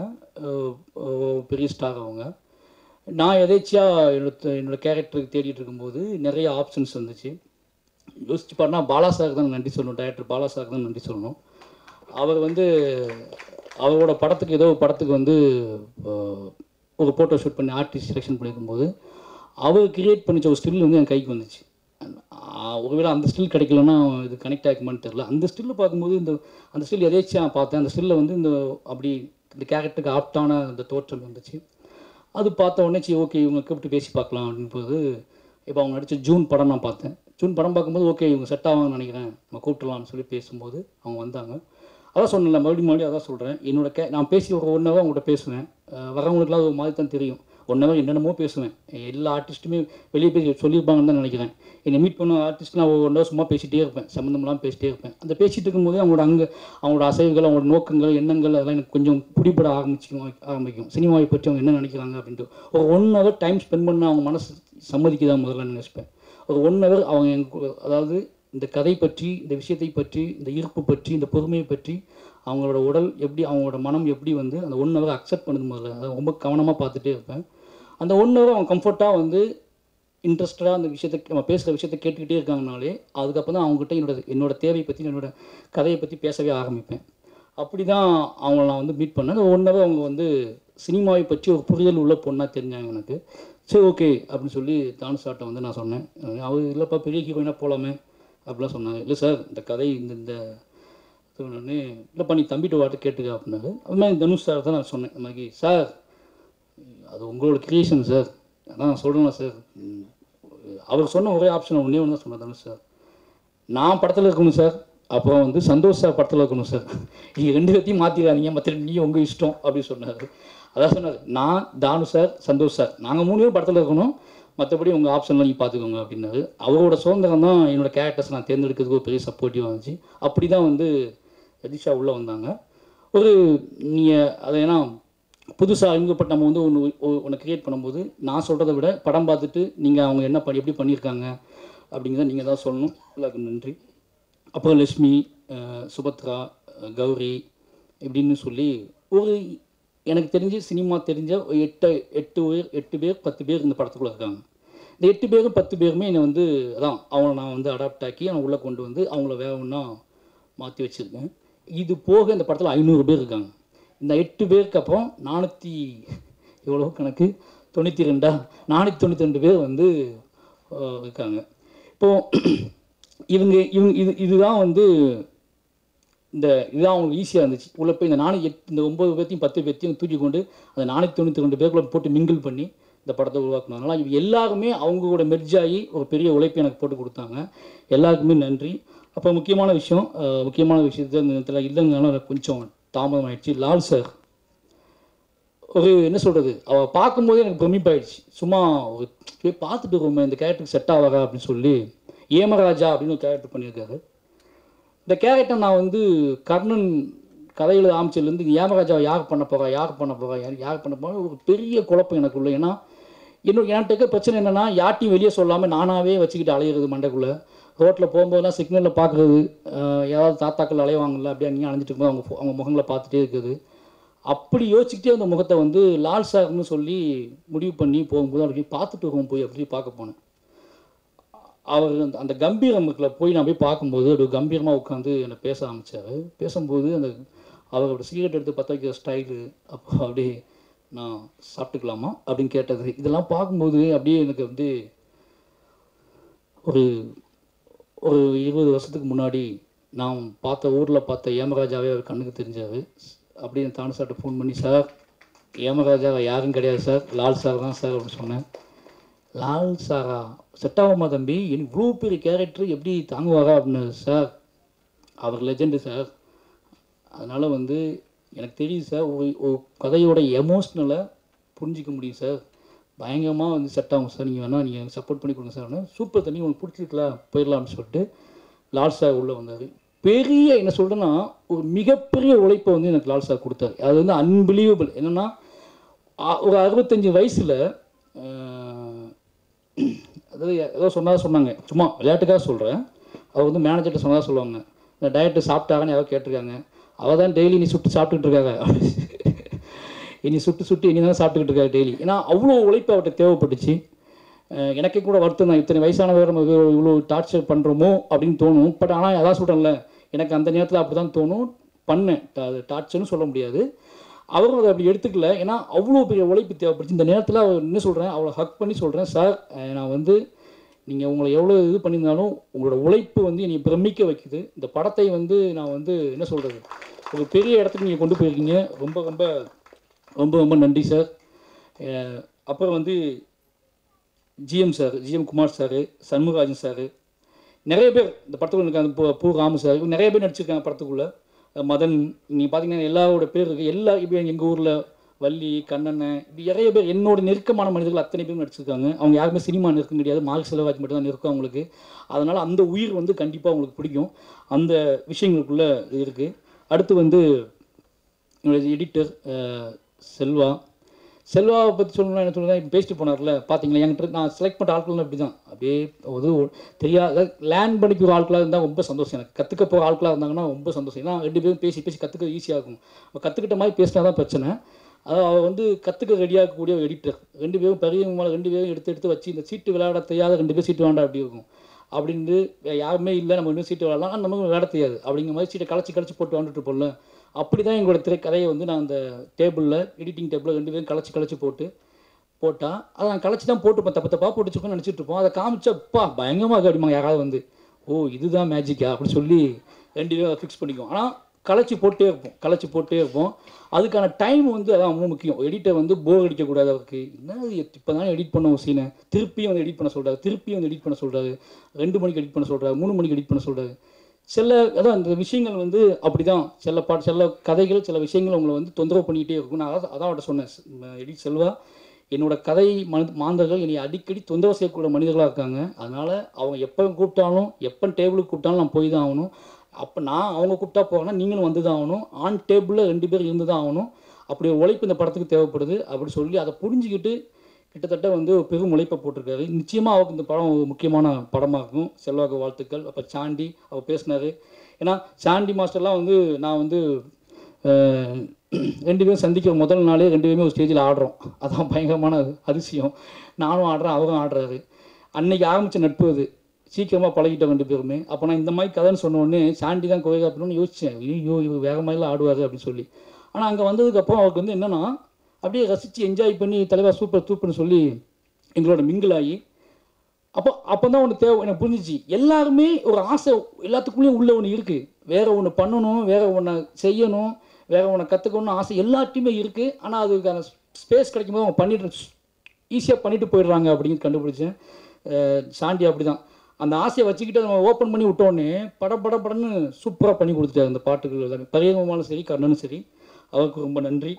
பெரிய ஸ்டார் அவங்க. நான் எதேச்சியாக என்னோட என்னோடய கேரக்டருக்கு தேடிட்டு இருக்கும்போது நிறைய ஆப்ஷன்ஸ் வந்துச்சு. யோசிச்சு பாருன்னா பாலா சாருக்கு தான் நன்றி சொல்லணும், டைரக்டர் பாலா சாருக்கு தான் நன்றி சொல்லணும். அவர் வந்து அவரோட படத்துக்கு ஏதோ படத்துக்கு வந்து ஒரு ஃபோட்டோ ஷூட் பண்ணி ஆர்டிஸ்ட் செலெக்ஷன் பண்ணியிருக்கும்போது அவர் கிரியேட் பண்ணிச்ச ஒரு ஸ்டில் வந்து என் கைக்கு வந்துச்சு. ஒருவேளை அந்த ஸ்டில் கிடைக்கலன்னா இது கனெக்ட் ஆகிக்குமான்னு தெரில. அந்த ஸ்டில்லு பார்க்கும்போது இந்த அந்த ஸ்டில் எதேச்சியாக பார்த்தேன். அந்த ஸ்டில்லில் வந்து இந்த அப்படி இந்த கேரக்டருக்கு ஆப்டான அந்த தோற்றம் வந்துச்சு. அது பார்த்த உடனே சரி ஓகே இவங்க கூப்பிட்டு பேசி பார்க்கலாம் அப்படின்போது இப்போ அவங்க நடித்த ஜூன் படம் நான் பார்த்தேன். ஜூன் படம் பார்க்கும்போது ஓகே இவங்க செட் ஆவாங்கன்னு நினைக்கிறேன், நம்ம கூப்பிட்டுலாம்னு சொல்லி பேசும்போது அவங்க வந்தாங்க. அதான் சொன்னேன் மறுபடியும் மறுபடியும் அதான் சொல்கிறேன். என்னோட கே நான் பேசி ஒரு ஒன் ஹவர் அவங்கள்ட்ட பேசுவேன். வரவங்களுக்குலாம் ஒரு மாதிரி தான் தெரியும். ஒன் ஹவர் என்னென்னமோ பேசுவேன். எல்லா ஆர்டிஸ்ட்டுமே வெளியே போய் சொல்லியிருப்பாங்கன்னு தான் நினைக்கிறேன். என்னை மீட் பண்ண ஆர்டிஸ்ட் நான் ஒன் ஹவர் சும்மா பேசிகிட்டே இருப்பேன், சம்மந்தமெல்லாம் பேசிகிட்டே இருப்பேன். அந்த பேசிகிட்டு இருக்கும்போது அவங்களோட அங்கே அவங்களோட அசைவுகள், அவங்களோட நோக்கங்கள், எண்ணங்கள் அதெல்லாம் எனக்கு கொஞ்சம் பிடிபட ஆரம்பிச்சிக்கும் ஆரம்பிக்கும் சினிமாவை பற்றி அவங்க என்ன நினைக்கிறாங்க அப்படின்ட்டு. ஒரு ஒன் ஹவர் டைம் ஸ்பெண்ட் பண்ண அவங்க மனசு சம்மதிக்குதான் முதல்ல நினைப்பேன். ஒரு ஒன் ஹவர் அவங்க எனக்கு அதாவது இந்த கதை பற்றி, இந்த விஷயத்தை பற்றி, இந்த ஈர்ப்பு பற்றி, இந்த பொறுமையை பற்றி, அவங்களோட உடல் எப்படி, அவங்களோட மனம் எப்படி வந்து அந்த ஒன் ஹவர் அக்செப்ட் பண்ணுது முதல்ல அதை ரொம்ப கவனமாக பார்த்துட்டே இருப்பேன். அந்த ஒன் ஹவர் அவங்க கம்ஃபர்ட்டாக வந்து இன்ட்ரெஸ்டடாக அந்த விஷயத்தை நம்ம பேசுகிற விஷயத்தை கேட்டுக்கிட்டே இருக்காங்கனாலே அதுக்கப்புறம் தான் அவங்ககிட்ட என்னோட என்னோட தேவையை பற்றி, என்னோடய கதையை பற்றி பேசவே ஆரம்பிப்பேன். அப்படி தான் அவங்கள நான் வந்து மீட் பண்ணேன். ஒன் ஹவர் அவங்க வந்து சினிமாவை பற்றி ஒரு புரிதல் உள்ள பொண்ணாக தெரிஞ்சாங்க எனக்கு. சரி ஓகே அப்படின்னு சொல்லி தானு சார்ட்டை வந்து நான் சொன்னேன். அவர் இல்லைப்பா பெரிய ஹீரோயினாக போகலாமே அப்படிலாம் சொன்னாங்க. இல்லை சார் இந்த கதை இந்த இந்த சொன்னோடனே இல்லைப்பா நீ தம்பிட்டு வாட்டு கேட்டுக்க அப்படின்னாரு. அது மாதிரி தனுஷ் சார் தான் நான் சொன்னேன். இந்த மாதிரி சார் அது உங்களோட கிரியேஷன் சார், அதான் நான் சொல்கிறேன்னா சார். அவர் சொன்ன ஒரே ஆப்ஷன் ஒன்றே ஒன்று தான் சொன்னேன். தனுஷ் சார் நான் படத்தில் இருக்கணும் சார், அப்புறம் வந்து சந்தோஷ் சார் படத்தில் இருக்கணும் சார், நீங்கள் ரெண்டு பேர்த்தையும் மாற்றிடாதீங்க, மற்ற நீ உங்கள் இஷ்டம் அப்படின்னு சொன்னார். அதான் சொன்னார், நான் தானு சார் சந்தோஷ் சார் நாங்கள் மூணு பேரும் படத்தில் இருக்கணும், மற்றபடி உங்கள் ஆப்ஷன்லாம் நீங்கள் பார்த்துக்கோங்க அப்படின்னாரு. அவரோட சுதந்திரம் தான் என்னோடய கேரக்டர்ஸ் நான் தேர்ந்தெடுக்கிறதுக்கு ஒரு பெரிய சப்போர்ட்டிவாக இருந்துச்சு. அப்படி தான் வந்து ரதிஷா உள்ளே வந்தாங்க. ஒரு நீங்கள் அதை ஏன்னா புதுசாக அறிமுகப்பட்ட நம்ம வந்து ஒன்று ஒன்று க்ரியேட் பண்ணும்போது நான் சொல்கிறத விட படம் பார்த்துட்டு நீங்கள் அவங்க என்ன பண்ணி எப்படி பண்ணியிருக்காங்க அப்படிங்கிறத நீங்கள் தான் சொல்லணும். எல்லாருக்கும் நன்றி. அப்புறம் லட்சுமி, சுபத்ரா, கௌரி இப்படின்னு சொல்லி ஒரு எனக்கு தெரிஞ்சு சினிமா தெரிஞ்ச எட்டு எட்டு பேர் எட்டு பேர் பத்து பேர் இந்த படத்துக்குள்ளே இருக்காங்க. இந்த எட்டு பேரும் பத்து பேருமே என்னை வந்து அதான் அவங்கள நான் வந்து அடாப்ட் ஆக்கி அவனை உள்ளே கொண்டு வந்து அவங்கள வேற ஒன்றா மாற்றி வச்சுருக்கேன். இது போக இந்த படத்தில் ஐநூறு பேர் இருக்காங்க. இந்த எட்டு பேருக்கு அப்புறம் நானூற்றி எவ்வளோ கணக்கு தொண்ணூற்றி ரெண்டா நானூற்றி தொண்ணூற்றி ரெண்டு பேர் வந்து இருக்காங்க. இப்போது இவங்க இவங்க இது இதுதான் வந்து இந்த இதுதான் அவங்களுக்கு ஈஸியாக இருந்துச்சு. உள்ளே போய் இந்த நானூற்றி எட்டு இந்த ஒம்பது பேர்த்தையும் பத்து பேர்த்தையும் தூக்கி கொண்டு அந்த நானூற்றி தொண்ணூற்றி ரெண்டு பேருக்குள்ள போட்டு மிங்கிள் பண்ணி இந்த படத்தை உருவாக்குனாங்களா. இவங்க எல்லாருமே அவங்களோட மெர்ஜாகி ஒரு பெரிய உழைப்பு எனக்கு போட்டு கொடுத்தாங்க. எல்லாருக்குமே நன்றி. அப்போ முக்கியமான விஷயம் முக்கியமான விஷயத்த இந்த நேரத்தில் இல்லைங்கனாலும் கொஞ்சம் தாமதம் ஆகிடுச்சு. லால் சார் ஒரு என்ன சொல்கிறது, அவள் பார்க்கும்போதே எனக்கு பிரமிப்பாயிடுச்சு. சும்மா ஒரு போய் பார்த்துட்டு இருக்கோமே இந்த கேரக்டருக்கு செட் ஆகாதா அப்படின்னு சொல்லி ஏமராஜா அப்படின்னு ஒரு கேரக்டர் பண்ணியிருக்காரு. இந்த கேரக்டர் நான் வந்து கர்ணன் கதையில் ஆரம்பிச்சிலேருந்து ஏமராஜாவை யார் பண்ண போகிறா யார் பண்ண போகிறா யார் யார் பண்ண போகிறா ஒரு பெரிய குழப்பம் எனக்குள்ள. ஏன்னா இன்னும் என்கிட்ட பிரச்சனை என்னென்னா யார்ட்டையும் வெளியே சொல்லாமல் நானாகவே வச்சுக்கிட்டு அலையிறது மண்டைக்குள்ளே. ரோட்டில் போகும்போதெல்லாம் சிக்னலில் பார்க்குறது, யாராவது தாத்தாக்கள் அலைவாங்கல்ல அப்படியே அங்கேயும் அலைஞ்சிட்டு இருக்கும்போது அவங்க அவங்க முகங்களை பார்த்துட்டே இருக்குது. அப்படி யோசிச்சுக்கிட்டே அந்த முகத்தை வந்து லால் சார்னு சொல்லி முடிவு பண்ணி போகும்போது அவருக்கு பார்த்துட்டு வருவோம் போய் அப்படி பார்க்க போனேன். அவர் அந்த கம்பீரமுக்கில் போய் நான் போய் பார்க்கும்போது அப்படி கம்பீரமாக உட்காந்து என்னை பேச ஆரம்பித்தார். பேசும்போது அந்த அவரோட சிகரெட் எடுத்து பற்ற வைக்கிற ஸ்டைலு, அப்போ அப்படியே நான் சாப்பிட்டுக்கலாமா அப்படின்னு கேட்டது, இதெல்லாம் பார்க்கும்போது அப்படியே எனக்கு வந்து ஒரு ஒரு இருபது வருஷத்துக்கு முன்னாடி நான் பார்த்த ஊரில் பார்த்த ஏமராஜாவே அவர் கண்ணுக்கு தெரிஞ்சார். அப்படியே தானு சார்ட்ட ஃபோன் பண்ணி, சார் ஏமராஜா யாரும் கிடையாது சார், லால் சார் தான் சார் அப்படின்னு சொன்னேன். லால் சாரா செட் ஆகுமா தம்பி, எனக்கு இவ்வளோ பெரிய கேரக்டர் எப்படி தாங்குவாரா அப்படின்னு. சார் அவர் லெஜெண்டு சார், அதனால் வந்து எனக்கு தெரியுது சார், ஒரு ஒரு கதையோட எமோஷ்னலை புரிஞ்சிக்க முடியும் சார், பயங்கரமாக வந்து செட் ஆகும் சார், நீங்கள் வேணால் நீங்கள் சப்போர்ட் பண்ணி கொடுங்க சார். சூப்பர் தண்ணி உங்களுக்கு பிடிச்சிருக்கலாம் போயிடலாம்னு சொல்லிட்டு லால் சார் உள்ளே வந்தார். பெரிய என்ன சொல்கிறேன்னா ஒரு மிகப்பெரிய உழைப்பை வந்து எனக்கு லால் சார் கொடுத்தாரு. அது வந்து அன்பிலீவபிள். என்னென்னா ஒரு அறுபத்தஞ்சி வயசில் அதாவது ஏதோ சொன்னதாக சொன்னாங்க, சும்மா விளையாட்டுக்காக சொல்கிறேன். அவர் வந்து மேனேஜர்கிட்ட சொன்னதாக சொல்லுவாங்க, இந்த டயட்டு சாப்பிட்டாங்கன்னு யாரோ கேட்டிருக்காங்க, அவள் தான் டெய்லி நீ சுட்டு சாப்பிட்டுக்கிட்டு இருக்காங்க, இனி சுட்டு சுட்டு இனி தான் சாப்பிட்டுக்கிட்டு இருக்காரு டெய்லி. ஏன்னா அவ்வளோ உழைப்பு அவர்கிட்ட தேவைப்பட்டுச்சு. எனக்கே கூட வருத்தம் தான், இத்தனை வயசானவர் நம்ம இவ்வளோ டார்ச்சர் பண்ணுறோமோ அப்படின்னு தோணும். பட் ஆனால் அதான் சொல்கிறேன்ல, எனக்கு அந்த நேரத்தில் அப்படி தான் தோணும். பண்ணேன், அது டார்ச்சர்னு சொல்ல முடியாது. அவரும் அதை அப்படி எடுத்துக்கல. ஏன்னா அவ்வளோ பெரிய உழைப்பு தேவைப்படுச்சு. இந்த நேரத்தில் அவர் என்ன சொல்கிறேன், அவளை ஹக் பண்ணி சொல்கிறேன், சார் நான் வந்து நீங்கள் உங்களை எவ்வளோ இது பண்ணியிருந்தாலும் உங்களோட உழைப்பு வந்து என்னை பிரமிக்க வைக்குது. இந்த படத்தை வந்து நான் வந்து என்ன சொல்கிறது, ஒரு பெரிய இடத்துக்கு நீங்கள் கொண்டு போயிருக்கீங்க. ரொம்ப ரொம்ப ரொம்ப ரொம்ப நன்றி சார். அப்புறம் வந்து GM sir, GM Kumar sir, Shanmugarajan sir, நிறைய பேர் இந்த படத்துக்குள்ள இருக்காங்க. பூ பூ ராமு சார், நிறைய பேர் நடிச்சிருக்காங்க படத்துக்குள்ளே. மதன், நீங்கள் பார்த்தீங்கன்னா எல்லாரோட பேர் இருக்குது. எல்லா இப்போ எங்கள் ஊரில் வள்ளி, கண்ணன், இது நிறைய பேர் என்னோட நெருக்கமான மனிதர்கள் அத்தனை பேரும் நடிச்சிருக்காங்க. அவங்க யாருமே சினிமா நெருக்கம் கிடையாது, மார்க் செல்வராஜ் மட்டும் தான் நெருக்கம் அவங்களுக்கு. அதனால் அந்த உயிர் வந்து கண்டிப்பாக அவங்களுக்கு பிடிக்கும். அந்த விஷயங்களுக்குள்ளே இருக்குது. அடுத்து வந்து என்னோடய எடிட்டர் செல்வா. செல்வாவை பற்றி சொல்லணும்னா என்ன சொல்லுங்கள், இப்போ பேசிட்டு போனார்ல பார்த்தீங்களா, என்கிட்ட நான் செலக்ட் பண்ண ஆட்கள்லாம் அப்படி தான். அப்படியே ஒரு தெரியாத லேண்ட் பண்ணிக்கிற ஆட்களாக இருந்தால் ரொம்ப சந்தோஷம். எனக்கு கற்றுக்க போகிற ஆட்களாக இருந்தாங்கன்னா ரொம்ப சந்தோஷம். ஏன்னா ரெண்டு பேரும் பேசி பேசி கற்றுக்க ஈஸியாக இருக்கும். கற்றுக்கிட்ட மாதிரி பேசினா தான் பிரச்சனை. அதாவது அவர் வந்து கற்றுக்க ரெடியாக இருக்கக்கூடிய ஒரு எடிட்டர். ரெண்டு பேரும் பெரியவங்க ரெண்டு பேரும் எடுத்து எடுத்து வச்சு இந்த சீட்டு விளையாட தெரியாத ரெண்டு பேரும் சீட்டு விளையாண்டா அப்படி இருக்கும். அப்படின்னு யாருமே இல்லை, நம்ம இன்னும் சீட்டு விளையாடலாம், ஆனால் நமக்கு விளையாட தெரியாது. அப்படிங்கிற மாதிரி சீட்டை கலைச்சி கலைச்சி போட்டு விளாண்டுட்டு போடல. அப்படி தான் எங்களோட திரைக்கதையை வந்து நான் அந்த டேபிளில் எடிட்டிங் டேபிளில் ரெண்டு பேரும் கலைச்சி கலைச்சி போட்டு போட்டால் அதை நான் கலைச்சி தான் போட்டுப்போம். தப்பு தப்பாக போட்டுச்சுக்கோன்னு நினச்சிட்டு இருப்போம். அதை காமிச்சப்பா பயங்கரமாக அப்படிமா யாராவது வந்து ஓ இதுதான் மேஜிக்கா அப்படின்னு சொல்லி ரெண்டு பேரும் ஃபிக்ஸ் பண்ணிக்குவோம். ஆனால் கலைச்சி போட்டே இருப்போம் கலைச்சி போட்டே இருப்போம். அதுக்கான டைம் வந்து அதான் ரொம்ப முக்கியம். எடிட்டர் வந்து போர் அடிக்கக்கூடாது. அவருக்கு என்ன இப்போ தானே எடிட் பண்ண ஒரு சீனை திருப்பியும் வந்து எடிட் பண்ண சொல்கிறாரு, திருப்பியும் வந்து எடிட் பண்ண சொல்கிறாரு, ரெண்டு மணிக்கு எடிட் பண்ண சொல்கிறாரு, மூணு மணிக்கு எடிட் பண்ண சொல்கிறாரு. சில அதான் அந்த விஷயங்கள் வந்து அப்படி தான். சில பாட்டு சில கதைகள் சில விஷயங்கள் உங்களை வந்து தொந்தரவு பண்ணிக்கிட்டே இருக்கும். நான் அதான் அதான் அவட்ட சொன்னேன், எடிட் செல்வா என்னோடய கதை மனு மாந்தர்கள் என்னை அடிக்கடி தொந்தரவு செய்யக்கூடிய மனிதர்களாக இருக்காங்க. அதனால் அவங்க எப்போ கூப்பிட்டாலும் எப்போ டேபிளுக்கு கூப்பிட்டாலும் நான் போய் தான் ஆகணும். அப்போ நான் அவங்க கூப்பிட்டா போகிறேன்னா நீங்களும் வந்து தான் ஆகணும். ஆன் டேபிளில் ரெண்டு பேரும் இருந்து தான் ஆகணும். அப்படி ஒரு உழைப்பு இந்த படத்துக்கு தேவைப்படுது அப்படி சொல்லி அதை புரிஞ்சுக்கிட்டு கிட்டத்தட்ட வந்து ஒரு பெரும் உழைப்பை போட்டிருக்காரு. நிச்சயமாக அவருக்கு இந்த படம் ஒரு முக்கியமான படமாக இருக்கும். செல்வாக்கு வாழ்த்துக்கள். அப்போ சாண்டி அவர் பேசினார். ஏன்னா சாண்டி மாஸ்டர்லாம் வந்து நான் வந்து ரெண்டு பேரும் சந்திக்கிற முதல் நாளே ரெண்டு பேருமே ஒரு ஸ்டேஜில் ஆடுறோம். அதான் பயங்கரமான அதிசயம். நானும் ஆடுறேன், அவரும் ஆடுறாரு. அன்னைக்கு ஆரம்பித்த நட்பு அது. சீக்கிரமாக பழகிட்டோம் ரெண்டு பேருமே. அப்போ நான் இந்த மாதிரி கதைன்னு சொன்னோடனே சாண்டி தான் கோரியோகிராஃபர்னு யோசித்தேன். ஐயோ இவர் வேறு மாதிரிலாம் ஆடுவார் அப்படின்னு சொல்லி. ஆனால் அங்கே வந்ததுக்கப்புறம் அவருக்கு வந்து என்னென்னா அப்படியே ரசித்து என்ஜாய் பண்ணி தலைவா சூப்பர் சூப்பர்னு சொல்லி எங்களோட மிங்கிள் ஆகி அப்போ அப்போ தான் ஒன்று தேவை எனக்கு புரிஞ்சிச்சு. எல்லாருமே ஒரு ஆசை எல்லாத்துக்குள்ளேயும் உள்ள ஒன்று இருக்குது. வேறு ஒன்று பண்ணணும், வேறு ஒன்று செய்யணும், வேறு ஒன்று கற்றுக்கணும்னு ஆசை எல்லாத்தையுமே இருக்குது. ஆனால் அதுக்கான ஸ்பேஸ் கிடைக்கும்போது அவங்க பண்ணிட்டு ஈஸியாக பண்ணிட்டு போயிடுறாங்க அப்படின்னு கண்டுபிடிச்சேன். சாண்டி அப்படி தான் அந்த ஆசையை வச்சுக்கிட்டு நம்ம ஓப்பன் பண்ணி விட்டோடனே பட பட படன்னு சூப்பராக பண்ணி கொடுத்துட்டாரு அந்த பாட்டுகள் எல்லாமே. பரியங்கமாலும் சரி கர்ணனும் சரி அவருக்கு ரொம்ப நன்றி.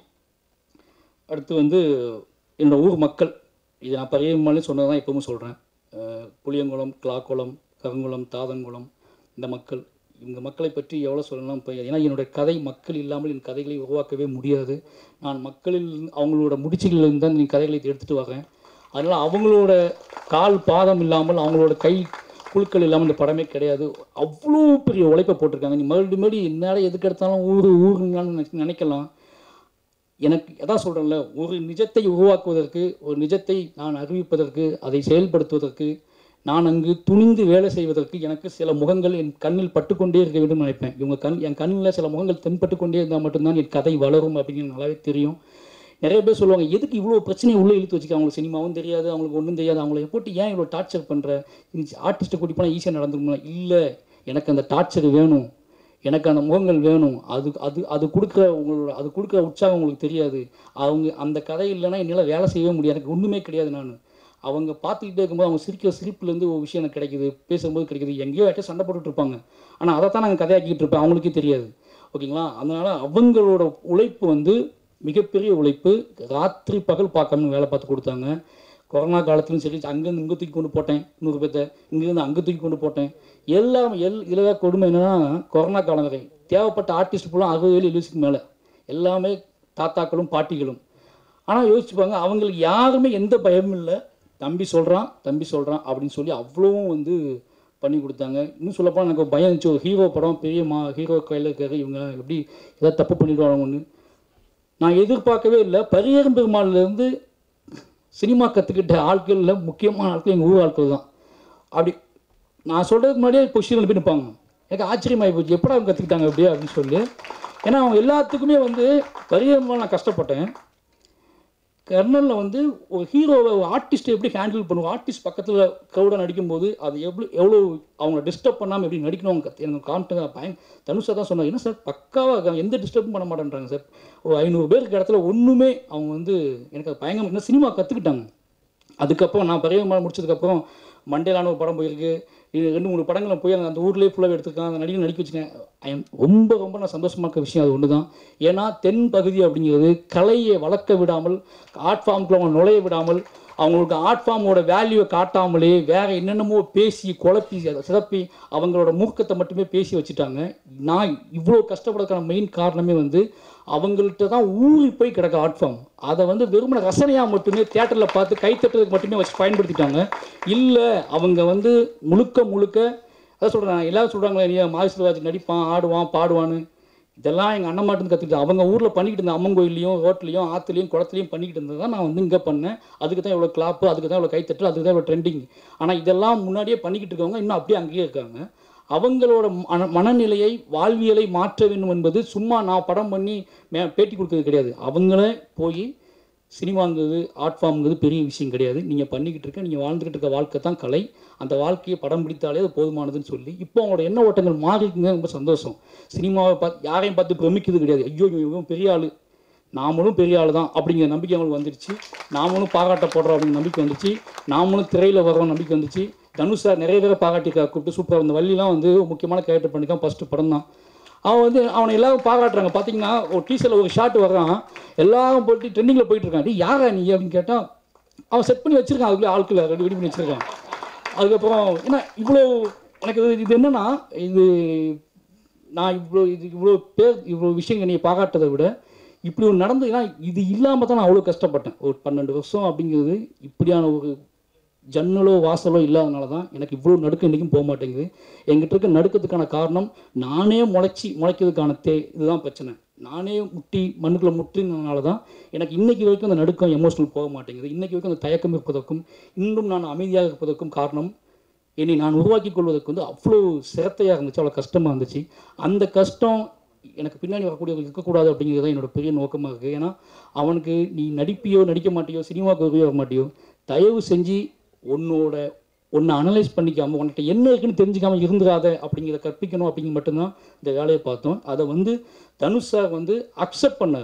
அடுத்து வந்து என்னோடய ஊர் மக்கள், இது நான் பரியங்கமாலே சொன்னது தான் எப்பவும் சொல்கிறேன். புளியங்குளம், கிளாக்குளம், கருங்குளம், தாதங்குளம், இந்த மக்கள் இந்த மக்களை பற்றி எவ்வளோ சொல்லலாம் இப்போ. ஏன்னா என்னுடைய கதை மக்கள் இல்லாமல் என் கதைகளை உருவாக்கவே முடியாது. நான் மக்களில் அவங்களோட முடிச்சுகளிலிருந்து தான் என் கதைகளை எடுத்துகிட்டு வரேன். அதனால் அவங்களோட கால் பாதம் இல்லாமல் அவங்களோட கை குழுக்கள் இல்லாமல் இந்த படமே கிடையாது. அவ்வளோ பெரிய உழைப்பை போட்டிருக்காங்க. நீ மறுபடியும் மறுபடி என்னால் எதுக்கு எடுத்தாலும் ஊர் ஊருன்னு நினைக்கலாம். எனக்கு அதான் சொல்கிறேன்ல, ஒரு நிஜத்தை உருவாக்குவதற்கு, ஒரு நிஜத்தை நான் அறிவிப்பதற்கு, அதை செயல்படுத்துவதற்கு, நான் அங்கு துணிந்து வேலை செய்வதற்கு எனக்கு சில முகங்கள் என் கண்ணில் பட்டுக்கொண்டே இருக்க வேண்டும் நினைப்பேன். இவங்க கண் என் கண்ணில் சில முகங்கள் தென்பட்டு கொண்டே இருந்தால் மட்டும்தான் என் கதை வளரும் அப்படின்னு நல்லாவே தெரியும். நிறைய பேர் சொல்லுவாங்க எதுக்கு இவ்வளோ பிரச்சனையை உள்ளே இழுத்து வச்சுக்க, அவங்களுக்கு சினிமாவும் தெரியாது, அவங்களுக்கு ஒன்றும் தெரியாது, அவங்கள போட்டு ஏன் இவ்வளோ டார்ச்சர் பண்ணுற, ஆர்டிஸ்ட்டை கூட்டி போனால் ஈஸியாக நடந்துக்கணுமா? இல்லை, எனக்கு அந்த டார்ச்சர் வேணும், எனக்கு அந்த முகங்கள் வேணும். அது அது அது கொடுக்குற உங்களோட அது கொடுக்குற உற்சாகம் உங்களுக்கு தெரியாது. அவங்க அந்த கதை இல்லைன்னா என்னால் வேலை செய்யவே முடியாது. எனக்கு ஒன்றுமே கிடையாது. நான் அவங்க பார்த்துக்கிட்டே இருக்கும்போது அவங்க சிரிக்கிற சிரிப்புலேருந்து ஒரு விஷயம் எனக்கு கிடைக்குது, பேசும்போது கிடைக்குது. எங்கேயோ யார்ட்ட சண்டை போட்டுட்டு இருப்பாங்க, ஆனால் அதை தான் நாங்கள் கதையாக்கிட்டு இருப்பேன், அவங்களுக்கே தெரியாது. ஓகேங்களா? அதனால் அவங்களோட உழைப்பு வந்து மிகப்பெரிய உழைப்பு. ராத்திரி பகல் பார்க்காம வேலை பார்த்து கொடுத்தாங்க. கொரோனா காலத்துலையும் சரி, அங்கேருந்து இங்கே தூக்கி கொண்டு போட்டேன், நூறு பேர்த்த இங்கேருந்து அங்கே தூக்கி கொண்டு போட்டேன். எல்லாம் எல் இதில் கொடுமை என்னென்னா, கொரோனா காலம் வரை தேவைப்பட்ட ஆர்டிஸ்ட் ஃபுல்லாக அறுபது ஏழு எழுபதுக்கு மேலே எல்லாமே தாத்தாக்களும் பாட்டிகளும். ஆனால் யோசிச்சுப்பாங்க, அவங்களுக்கு யாருமே எந்த பயமும் இல்லை. தம்பி சொல்கிறான் தம்பி சொல்கிறான் அப்படின்னு சொல்லி அவ்வளோவும் வந்து பண்ணி கொடுத்தாங்க. இன்னும் சொல்லப்போனால் எனக்கு பயம் இருந்துச்சு. ஒரு ஹீரோ படம், பெரிய மா ஹீரோ கையில் இருக்காரு, இவங்க எப்படி ஏதாவது தப்பு பண்ணிவிடுவாங்க ஒன்று நான் எதிர்பார்க்கவே இல்லை. பரியரும் பெருமாள்லேருந்து சினிமா கற்றுக்கிட்ட ஆட்களில் முக்கியமான ஆட்கள் எங்கள் ஊர் ஆட்கள் தான். அப்படி நான் சொல்கிறதுக்கு முன்னாடியே பொசிஷன் எழுப்பி நிற்பாங்க. எனக்கு ஆச்சரியமாகி போச்சு, எப்படா அவங்க கற்றுக்கிட்டாங்க அப்படியே அப்படின்னு சொல்லி. ஏன்னா அவங்க எல்லாத்துக்குமே வந்து பரியரும் நான் கஷ்டப்பட்டேன். கர்னனில் வந்து ஒரு ஹீரோவை ஒரு ஆர்டிஸ்ட்டை எப்படி ஹேண்டில் பண்ணுவோம், ஆர்டிஸ்ட் பக்கத்தில் க்ரௌடாக நடிக்கும்போது அது எவ்வளோ எவ்வளோ அவங்கள டிஸ்டர்ப் பண்ணாமல் எப்படி நடிக்கணும் அவங்க கற்று எனக்கு காமிட்டு பயன் தனுஷாக தான் சொன்னாங்க. என்ன சார் பக்காவாக எந்த டிஸ்டர்பும் பண்ண மாட்டேன்றாங்க சார். ஒரு ஐநூறு பேருக்கு இடத்துல ஒன்றுமே அவங்க வந்து எனக்கு அது பயங்கரம் என்ன சினிமா கற்றுக்கிட்டாங்க. அதுக்கப்புறம் நான் பரியமால் முடிச்சதுக்கப்புறம் மண்டேலான ஒரு படம் போயிருக்கு, இது ரெண்டு மூணு படங்களை போய் அந்த ஊர்லேயே ஃபுல்லாக எடுத்துருக்காங்க, அந்த நடிகை நடிக்க வச்சுக்கேன். ஐம் ரொம்ப ரொம்ப நான் சந்தோஷமாக இருக்க விஷயம் அது ஒன்று தான். ஏன்னா தென் பகுதி அப்படிங்கிறது கலையை வளர்க்க விடாமல், ஆர்ட் ஃபார்முக்குள்ள அவங்க நுழைய விடாமல், அவங்களுக்கு ஆர்ட் ஃபார்மோட வேல்யூவை காட்டாமலே வேறு என்னென்னமோ பேசி குழப்பி சிறப்பி அவங்களோட மூர்க்கத்தை மட்டுமே பேசி வச்சுட்டாங்க. நான் இவ்வளோ கஷ்டப்படுறதுக்கான மெயின் காரணமே வந்து அவங்கள்ட்ட தான் ஊறி போய் கிடக்க ஆர்ட் ஃபார்ம். அதை வந்து வெறுமன ரசனையாக மட்டுமே தியேட்டரில் பார்த்து கைத்தட்டுறதுக்கு மட்டுமே வச்சு பயன்படுத்திட்டாங்க. இல்லை அவங்க வந்து முழுக்க முழுக்க அதான் சொல்கிறேன், எல்லோரும் சொல்கிறாங்களே நீ மாரி செல்வராஜ் நடிப்பான், ஆடுவான், பாடுவான்னு. இதெல்லாம் எங்கள் அண்ணன் மாட்டுன்னு கற்றுக்கிட்டு அவங்க ஊரில் பண்ணிக்கிட்டு இருந்த அம்மன் கோயிலையும் ரோட்லையும் ஆற்றுலையும் குளத்துலையும் பண்ணிக்கிட்டு இருந்தது தான் நான் வந்து இங்கே பண்ணேன். அதுக்கு தான் இவ்வளோ கிளாப்பு, அதுக்கு தான் இவ்வளோ கைத்தட்டு, அதுக்கு தான் இவ்வளோ ட்ரெண்டிங். ஆனால் இதெல்லாம் முன்னாடியே பண்ணிக்கிட்டு இருக்கவங்க இன்னும் அப்படியே அங்கேயே இருக்காங்க. அவங்களோட மன மனநிலையை வாழ்வியலை மாற்ற வேண்டும் என்பது சும்மா நான் படம் பண்ணி மே பேட்டி கொடுக்குறது கிடையாது. அவங்களே போய் சினிமாங்கிறது ஆர்ட் ஃபார்ம்ங்கிறது பெரிய விஷயம் கிடையாது. நீங்கள் பண்ணிக்கிட்டு இருக்க நீங்கள் வாழ்ந்துக்கிட்டு இருக்க வாழ்க்கை தான் கலை. அந்த வாழ்க்கையை படம் பிடித்தாலே அது போதுமானதுன்னு சொல்லி இப்போ அவங்களோட எண்ண ஓட்டங்கள் மாறிக்குங்க. ரொம்ப சந்தோஷம். சினிமாவை பார்த்து யாரையும் பார்த்து பிரமிக்கிறது கிடையாது. ஐயோ இவன் பெரிய ஆள், நாமளும் பெரிய ஆள் தான் அப்படிங்கிற நம்பிக்கை அவங்களுக்கு வந்துடுச்சு. நாமளும் பாராட்டப்படுறோம் அப்படிங்கிற நம்பிக்கை வந்துச்சு. நாமளும் திரையில் வர்றோம் நம்பிக்கை வந்துச்சு. தனுஷ் சார் நிறைய பேரை பாராட்டிக்கா கூப்பிட்டு சூப்பராக இந்த வள்ளிலாம் வந்து முக்கியமான கேரக்டர் பண்ணிக்கான். ஃபஸ்ட்டு படம் தான் அவன் வந்து அவனை எல்லாரும் பாராட்டுறாங்க. பார்த்தீங்கன்னா ஒரு டீசரில் ஒரு ஷாட் வர்றான், எல்லாரும் போட்டு ட்ரெண்டிங்கில் போயிட்டுருக்கான். டி யாரா நீ அப்படின்னு கேட்டால் அவன் செட் பண்ணி வச்சுருக்கான். அதுக்குள்ளே ஆட்களை ரெடி ரெடி பண்ணி வச்சுருக்கான். அதுக்கப்புறம் ஏன்னா இவ்வளோ எனக்கு இது என்னென்னா இது நான் இவ்வளோ இது இவ்வளோ பேர் இவ்வளோ விஷயங்கள் நீ பாராட்டதை விட இப்படி ஒன்று நடந்ததுன்னா இது இல்லாமல் தான் நான் அவ்வளோ கஷ்டப்பட்டேன். ஒரு பன்னெண்டு வருஷம் அப்படிங்கிறது இப்படியான ஒரு ஜன்னலோ வாசலோ இல்லாதனால தான் எனக்கு இவ்வளோ நடுக்கம் இன்றைக்கும் போக மாட்டேங்குது. எங்கிட்ட இருக்க நடுக்கத்துக்கான காரணம் நானே முளைச்சி முளைக்கிறதுக்கான தே இதுதான் பிரச்சனை. நானே முட்டி மண்ணுக்குள்ளே முட்டினதுனால தான் எனக்கு இன்றைக்கி வரைக்கும் அந்த நடுக்கம் எமோஷனல் போக மாட்டேங்குது. இன்றைக்கி வரைக்கும் அந்த தயக்கம் இருப்பதற்கும் இன்னும் நான் அமைதியாக இருப்பதற்கும் காரணம் என்னை நான் உருவாக்கி கொள்வதற்கு வந்து அவ்வளோ சிரத்தையாக இருந்துச்சு, அவ்வளோ கஷ்டமாக இருந்துச்சு. அந்த கஷ்டம் எனக்கு பின்னாடி வரக்கூடியவங்க இருக்கக்கூடாது அப்படிங்கிறது தான் என்னோடய பெரிய நோக்கமாக இருக்குது. ஏன்னா அவனுக்கு நீ நடிப்பியோ நடிக்க மாட்டியோ சினிமாவுக்கு வருவியோ வர மாட்டியோ தயவு செஞ்சு உன்னோட ஒன்று அனலைஸ் பண்ணிக்காமல் உன்கிட்ட என்ன இருக்குன்னு தெரிஞ்சுக்காமல் இருந்துடாத அப்படிங்கிறத கற்பிக்கணும் அப்படிங்கிற மட்டும்தான் இந்த வேலையை பார்த்தோம். அதை வந்து தனுஷ் சார் வந்து அக்செப்ட் பண்ணார்.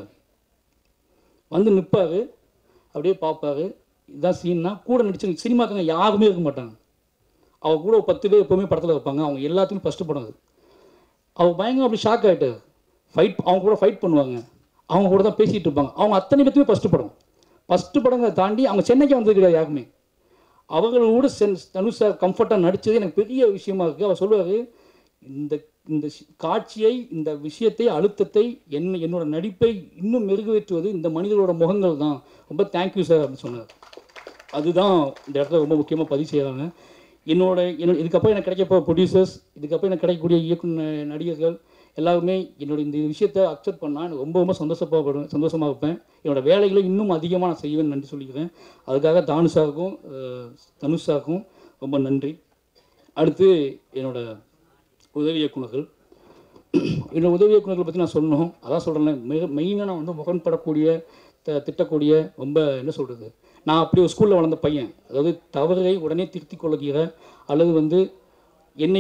வந்து நிற்பார், அப்படியே பார்ப்பார், இதுதான் சீன்னா கூட நடிச்சு சினிமாக்காங்க யாருமே இருக்க மாட்டாங்க. அவள் கூட ஒரு பத்து பேர் எப்போவுமே படத்தில் வைப்பாங்க. அவங்க எல்லாத்துக்கும் ஃபஸ்ட்டு படம் அது. அவள் பயங்கர அப்படி ஷாக் ஆகிட்டார். ஃபைட் அவங்க கூட ஃபைட் பண்ணுவாங்க, அவங்க கூட தான் பேசிகிட்டு இருப்பாங்க. அவங்க அத்தனை பேர்த்துமே ஃபஸ்ட்டு படம் ஃபஸ்ட்டு படங்களை தாண்டி அவங்க சென்னைக்கு வந்தது கிடையாது யாருமே. அவங்களோட சென் தனுஷ் சார் கம்ஃபர்ட்டாக நடித்தது எனக்கு பெரிய விஷயமா இருக்குது. அவர் சொல்லுவார், இந்த இந்த காட்சியை இந்த விஷயத்தை அழுத்தத்தை என் என்னோடய நடிப்பை இன்னும் மெருகேற்றுவது இந்த மனிதர்களோட முகங்கள் தான். ரொம்ப தேங்க்யூ சார் அப்படின்னு சொன்னார். அதுதான் இந்த இடத்துல ரொம்ப முக்கியமாக பதிவு செய்கிறாங்க. என்னோட என்னோட இதுக்கப்புறம் எனக்கு கிடைக்கப்போ ப்ரொடியூசர்ஸ், இதுக்கப்புறம் எனக்கு கிடைக்கக்கூடிய இயக்குனர் நடிகர்கள் எல்லாருமே என்னோட இந்த விஷயத்தை அக்செப்ட் பண்ணால் எனக்கு ரொம்ப ரொம்ப சந்தோஷப்படுவேன் சந்தோஷமாக இருப்பேன். என்னோடய வேலைகளை இன்னும் அதிகமாக நான் செய்வேன் நன்றி சொல்லிக்கிறேன். அதுக்காக தானுஷாருக்கும் தனுஷாருக்கும் ரொம்ப நன்றி. அடுத்து என்னோடய உதவி இயக்குநர்கள் என்னோடய உதவி இயக்குநர்களை பற்றி நான் சொல்லணும். அதான் சொல்கிறேன், மிக மெயினாக நான் வந்து முகன்படக்கூடிய த திட்டக்கூடிய ரொம்ப என்ன சொல்கிறது, நான் அப்படி ஒரு ஸ்கூலில் வளர்ந்த பையன். அதாவது தவறை உடனே திருத்தி கொள்கிற அல்லது வந்து என்னை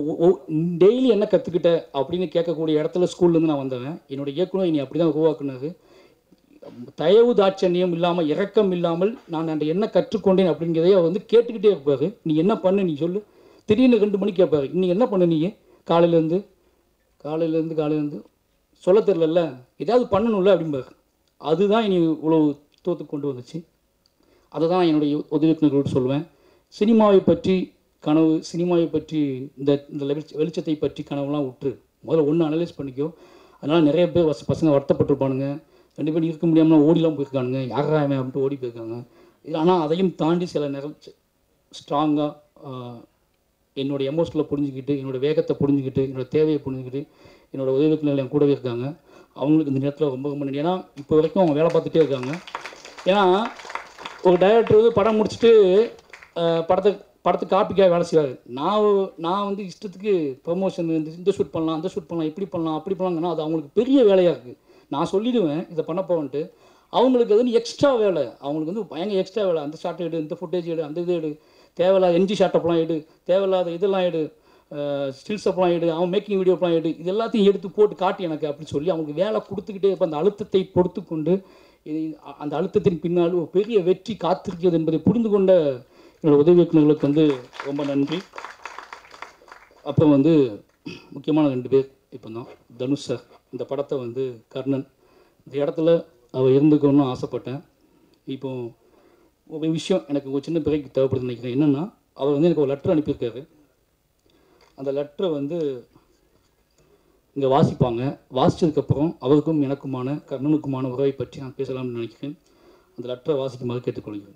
டெய்லி என்ன கற்றுக்கிட்ட அப்படின்னு கேட்கக்கூடிய இடத்துல ஸ்கூல்லேருந்து நான் வந்தவன். என்னோடய இயக்குனர் என்னை அப்படி தான் உருவாக்குனது. தயவு தாட்சண்யம் இல்லாமல் இரக்கம் இல்லாமல் நான் அந்த என்ன கற்றுக்கொண்டேன் அப்படிங்கிறதையே அவர் வந்து கேட்டுக்கிட்டே இருப்பார். நீ என்ன பண்ணு நீ சொல்லு. திடீர்னு ரெண்டு மணிக்கு கேட்பார், இன்னைக்கு என்ன பண்ணு நீ காலையிலேருந்து காலையிலேருந்து காலையிலேருந்து சொல்ல தெரிலல்ல, ஏதாவது பண்ணணும்ல அப்படிம்பார். அதுதான் என்னை இவ்வளோ தோத்துக்கு கொண்டு வந்துச்சு. அதை தான் என்னுடைய உதவி இயக்குநர்களோடு சொல்லுவேன். சினிமாவை பற்றி கனவு, சினிமாவை பற்றி இந்த இந்த வெளிச்சத்தை பற்றி கனவுலாம் விட்டுரு. முதல்ல ஒன்று அனலைஸ் பண்ணிக்கோ. அதனால் நிறைய பேர் வச பசங்க வருத்தப்பட்டிருப்பானுங்க. ரெண்டு பேரும் இருக்க முடியாமல் ஓடிலாம் போயிருக்கானுங்க, யாராமே அப்படின்ட்டு ஓடி போயிருக்காங்க. இது ஆனால் அதையும் தாண்டி சில நேரம் ஸ்ட்ராங்காக என்னோடய எமோஷனில் புரிஞ்சுக்கிட்டு, என்னோடய வேகத்தை புரிஞ்சுக்கிட்டு, என்னோடய தேவையை புரிஞ்சுக்கிட்டு என்னோடய உதவி இயக்குநர்கள் என் கூடவே இருக்காங்க. அவங்களுக்கு இந்த நேரத்தில் ரொம்ப ரொம்ப நன்றி. ஏன்னா இப்போ வரைக்கும் அவங்க வேலை பார்த்துட்டே இருக்காங்க. ஏன்னா ஒரு டைரக்டர் வந்து படம் முடிச்சுட்டு படத்தை படத்துக்கு காப்பிக்காக வேலை செய்வார். நான் நான் வந்து இஷ்டத்துக்கு ப்ரமோஷன் இந்த இந்த ஷூட் பண்ணலாம், அந்த ஷூட் பண்ணலாம், இப்படி பண்ணலாம், அப்படி பண்ணலாங்கன்னா அது அவங்களுக்கு பெரிய வேலையாக இருக்குது. நான் சொல்லிவிடுவேன் இதை பண்ண போவன்ட்டு, அவங்களுக்கு அது வந்து எக்ஸ்ட்ரா வேலை. அவங்களுக்கு வந்து பயங்கர எக்ஸ்ட்ரா வேலை. அந்த ஷார்ட் எடு, இந்த ஃபுட்டேஜ் எடு, அந்த இது எடு, தேவையில்லாத என்ஜி ஷார்ட்டப்லாம் எடு, தேவையில்லாத இதெல்லாம் எடு, ஸ்டில்ஸ் அப்பெல்லாம் எடு, அவன் மேக்கிங் வீடியோப்பெலாம் எடு, இது எல்லாத்தையும் எடுத்து போட்டு காட்டி எனக்கு அப்படின்னு சொல்லி அவங்களுக்கு வேலை கொடுத்துக்கிட்டே இப்போ அந்த அழுத்தத்தை பொறுத்து கொண்டு அந்த அழுத்தத்தின் பின்னால் ஒரு பெரிய வெற்றி காத்திருக்கிறது என்பதை புரிந்து கொண்ட என்னோடய உதவி இயக்குநர்களுக்கு வந்து ரொம்ப நன்றி. அப்புறம் வந்து முக்கியமான ரெண்டு பேர் இப்போ தான் தனுஷ் சார். இந்த படத்தை வந்து கர்ணன் இந்த இடத்துல அவர் இருந்துக்கணும்னு ஆசைப்பட்டேன். இப்போ ஒரு விஷயம் எனக்கு ஒரு சின்ன பிரேக் தேவைப்படுதுன்னு நினைக்கிறேன். என்னென்னா, அவர் வந்து எனக்கு ஒரு லெட்டர் அனுப்பியிருக்காரு. அந்த லெட்டரை வந்து இங்கே வாசிப்பாங்க. வாசித்ததுக்கப்புறம் அவருக்கும் எனக்குமான கர்ணனுக்குமான உறவை பற்றி நான் பேசலாம்னு நினைக்கிறேன். அந்த லெட்டரை வாசிக்குமாறு கேட்டுக்கொள்கிறேன்.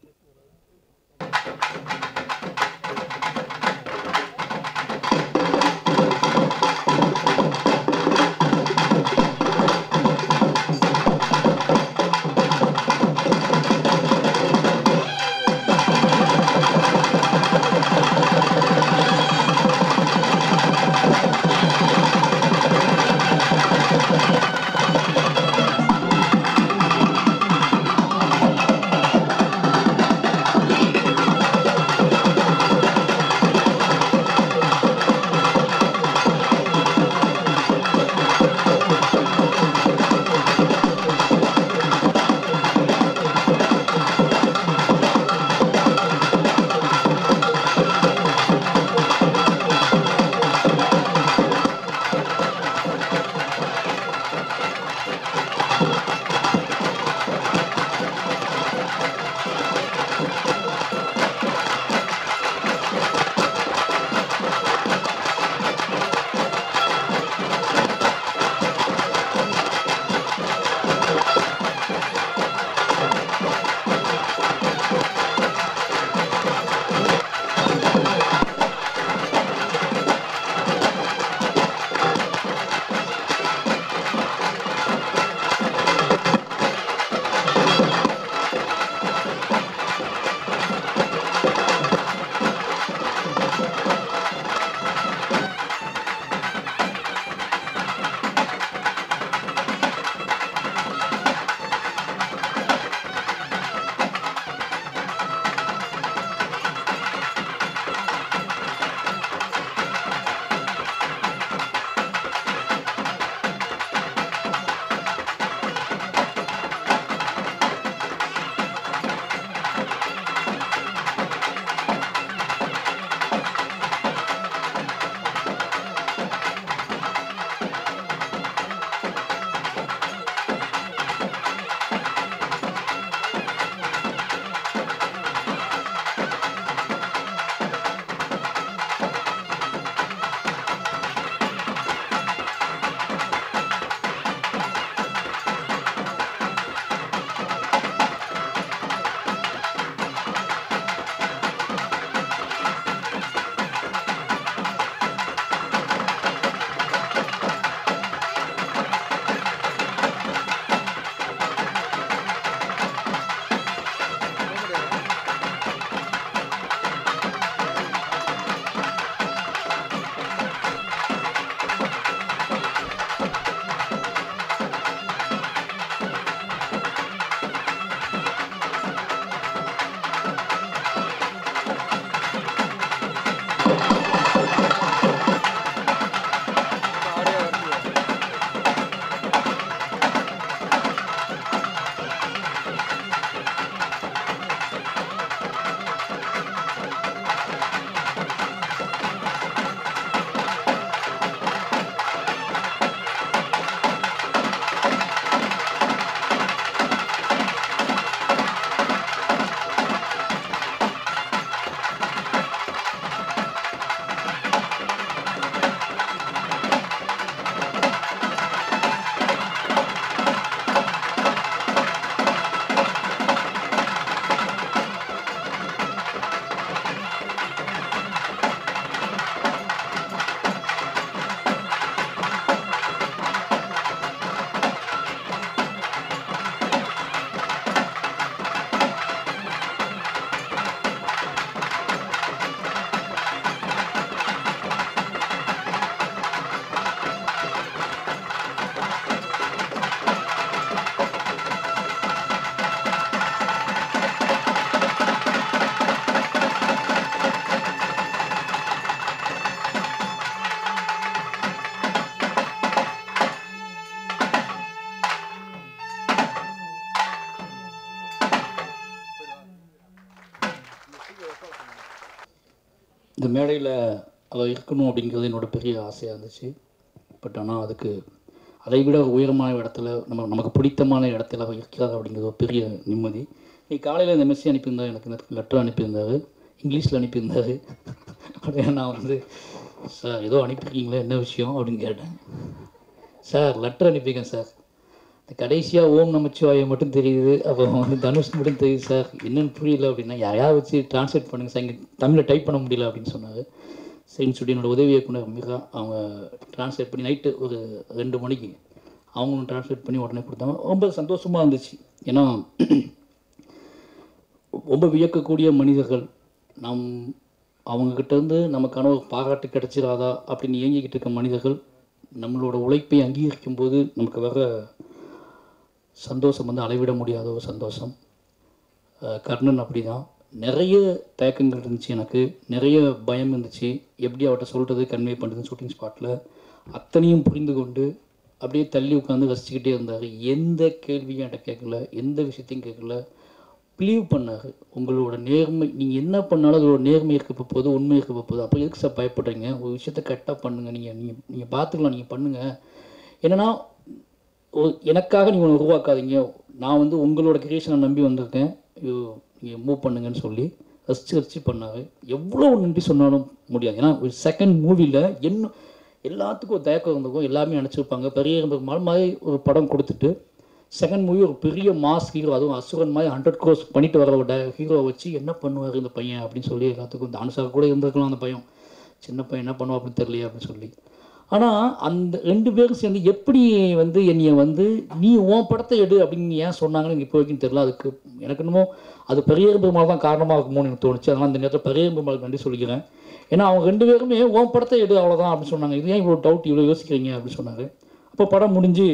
இந்த மேடையில் அவள் இருக்கணும் அப்படிங்கிறது என்னோடய பெரிய ஆசையாக இருந்துச்சு. பட் ஆனால் அதுக்கு அதை விட உயரமான இடத்துல நம்ம நமக்கு பிடித்தமான இடத்துல அவள் இருக்கிறார் அப்படிங்கிறது ஒரு பெரிய நிம்மதி. நீ காலையில் இந்த மெசேஜ் அனுப்பியிருந்தா, எனக்கு இந்த லெட்டர் அனுப்பியிருந்தார், இங்கிலீஷில் அனுப்பியிருந்தார். அப்படியே நான் வந்து சார் ஏதோ அனுப்பியிருக்கீங்களே, என்ன விஷயம் அப்படின்னு கேட்டேன். சார் லெட்டர் அனுப்பியிருக்கேன் சார், இந்த கடைசியாக ஓம் நமச்சிவாயை மட்டும் தெரியுது, அப்புறம் வந்து தனுஷ் மட்டும் தெரியுது சார், என்னென்னு புரியல அப்படின்னா யாரையாவது வச்சு ட்ரான்ஸ்லேட் பண்ணுங்கள் சார், இங்கே தமிழில் டைப் பண்ண முடியல அப்படின்னு சொன்னார். சரின்னு சொல்லி என்னோடய உதவி இயக்குனர் மிகா அவங்க ட்ரான்ஸ்லேட் பண்ணி நைட்டு ஒரு ரெண்டு மணிக்கு அவங்களும் ட்ரான்ஸ்லேட் பண்ணி உடனே கொடுத்தாங்க. ரொம்ப சந்தோஷமாக இருந்துச்சு. ஏன்னா ரொம்ப வியக்கக்கூடிய மனிதர்கள், நம் அவங்கக்கிட்டேருந்து நமக்கான ஒரு பாராட்டு கிடச்சிடாதா அப்படின்னு இயங்கிக்கிட்டு இருக்க மனிதர்கள் நம்மளோட உழைப்பை அங்கீகரிக்கும் போது நமக்கு வர சந்தோஷம் வந்து அளவிட முடியாத ஒரு சந்தோஷம். கர்ணன் அப்படி தான். நிறைய தயக்கங்கள் இருந்துச்சு, எனக்கு நிறைய பயம் இருந்துச்சு, எப்படி அவர்கிட்ட சொல்கிறது கன்வே பண்ணுறதுன்னு ஷூட்டிங் ஸ்பாட்டில். அத்தனையும் புரிந்து கொண்டு அப்படியே தள்ளி உட்காந்து ரசிச்சுக்கிட்டே இருந்தார். எந்த கேள்வியும் என்கிட்ட கேட்கல, எந்த விஷயத்தையும் கேட்கல, பிலீவ் பண்ணார். உங்களோட நேர்மை, நீங்கள் என்ன பண்ணாலும் அதோட நேர்மை இருக்க போகுது, உண்மை இருக்க போகுது, அப்போ எதுக்கு சார் பயப்படுறீங்க, ஒரு விஷயத்த கரெக்டாக பண்ணுங்கள், நீங்கள் நீங்கள் நீங்கள் பார்த்துக்கலாம், நீங்கள் பண்ணுங்கள். என்னென்னா எனக்காக நீங்கள் ஒன்று உருவாக்காதீங்க, நான் வந்து உங்களோட கிரியேஷனை நம்பி வந்திருக்கேன், நீங்கள் மூவ் பண்ணுங்கன்னு சொல்லி ரசித்து ரசித்து பண்ணார். எவ்வளோ நன்றி சொன்னாலும் முடியாது. ஏன்னா ஒரு செகண்ட் மூவியில் என்ன எல்லாத்துக்கும் ஒரு தயக்கம் இருந்திருக்கும், எல்லாமே நினச்சிருப்பாங்க. பெரிய மாதிரி ஒரு படம் கொடுத்துட்டு செகண்ட் மூவி ஒரு பெரிய மாஸ் ஹீரோ, அதுவும் அசுரன் மாதிரி ஹண்ட்ரட் க்ரோஸ் பண்ணிட்டு வர ஒரு ஹீரோவை வச்சு என்ன பண்ணுவார் இந்த பையன் அப்படின்னு சொல்லி எல்லாத்துக்கும் தானுஷாக கூட இருந்திருக்கலாம். அந்த பையன் சின்ன பையன் என்ன பண்ணுவா அப்படின்னு தெரியலையே அப்படின்னு சொல்லி. ஆனால் அந்த ரெண்டு பேரும் சேர்ந்து எப்படி வந்து என்னைய வந்து நீ உன் படத்தை எடு அப்படின்னு ஏன் சொன்னாங்கன்னு இப்போ வரைக்கும் தெரியல. அதுக்கு எனக்கு என்னமோ அது பெரிய பெருமாள் தான் காரணமாக இருக்குமோன்னு எனக்கு தோணுச்சு. அதனால் அந்த நேரத்தில் பெரிய பெருமாளுக்கு நன்றி சொல்லிக்கிறேன். ஏன்னா அவங்க ரெண்டு பேருமே உன் படத்தை எடு அவ்வளோதான் அப்படின்னு சொன்னாங்க. இது ஏன் இவ்வளோ டவுட், இவ்வளோ யோசிக்கிறீங்க அப்படின்னு சொன்னார். அப்போ படம் முடிஞ்சு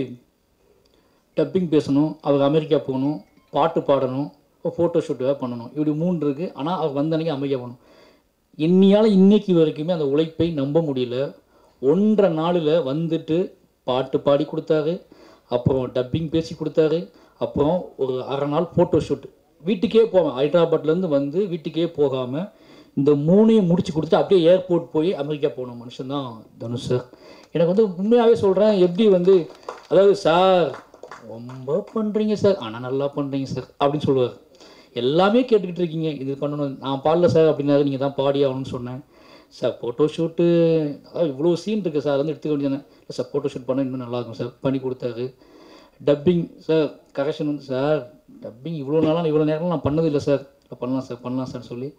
டப்பிங் பேசணும், அவர் அமெரிக்கா போகணும், பாட்டு பாடணும், ஃபோட்டோ ஷூட் வேறு பண்ணணும், இப்படி மூணு இருக்குது. ஆனால் அவர் வந்த அன்றைக்கி அமைதியாக போகணும். இன்னியால் இன்னைக்கு வரைக்குமே அந்த உழைப்பை நம்ப முடியல. ஒன்றரை நாளில் வந்துட்டு பாட்டு பாடி கொடுத்தாரு, அப்புறம் டப்பிங் பேசி கொடுத்தாரு, அப்புறம் ஒரு அரை நாள் ஃபோட்டோ ஷூட். வீட்டுக்கே போவேன், ஹைதராபாத்லேருந்து வந்து வீட்டுக்கே போகாமல் இந்த மூணையும் முடிச்சு கொடுத்துட்டு அப்படியே ஏர்போர்ட் போய் அமெரிக்கா போன மனுஷன் தான் தனுஷ் சார். எனக்கு வந்து உண்மையாகவே சொல்கிறேன், எப்படி வந்து அதாவது சார் ரொம்ப பண்ணுறீங்க சார், ஆனால் நல்லா பண்ணுறீங்க சார் அப்படின்னு சொல்லுவார். எல்லாமே கேட்டுக்கிட்டு இருக்கீங்க, இது பண்ணணும், நான் பாடல சார் அப்படின்னாரு, நீங்கள் தான் பாடி ஆகணும்னு சொன்னேன் சார். ஃபோட்டோ ஷூட்டு அதாவது இவ்வளோ சீன் இருக்குது சார், வந்து எடுத்துக்க வேண்டியதானே சார், ஃபோட்டோ ஷூட் பண்ண இன்னும் நல்லாயிருக்கும் சார், பண்ணி கொடுத்தாரு. டப்பிங் சார் கரெக்ஷன் வந்து சார் டப்பிங் இவ்வளோ நாளாக இவ்வளோ நேரம் நான் பண்ணதில்லை சார், பண்ணலாம் சார் பண்ணலாம் சார் சொல்லி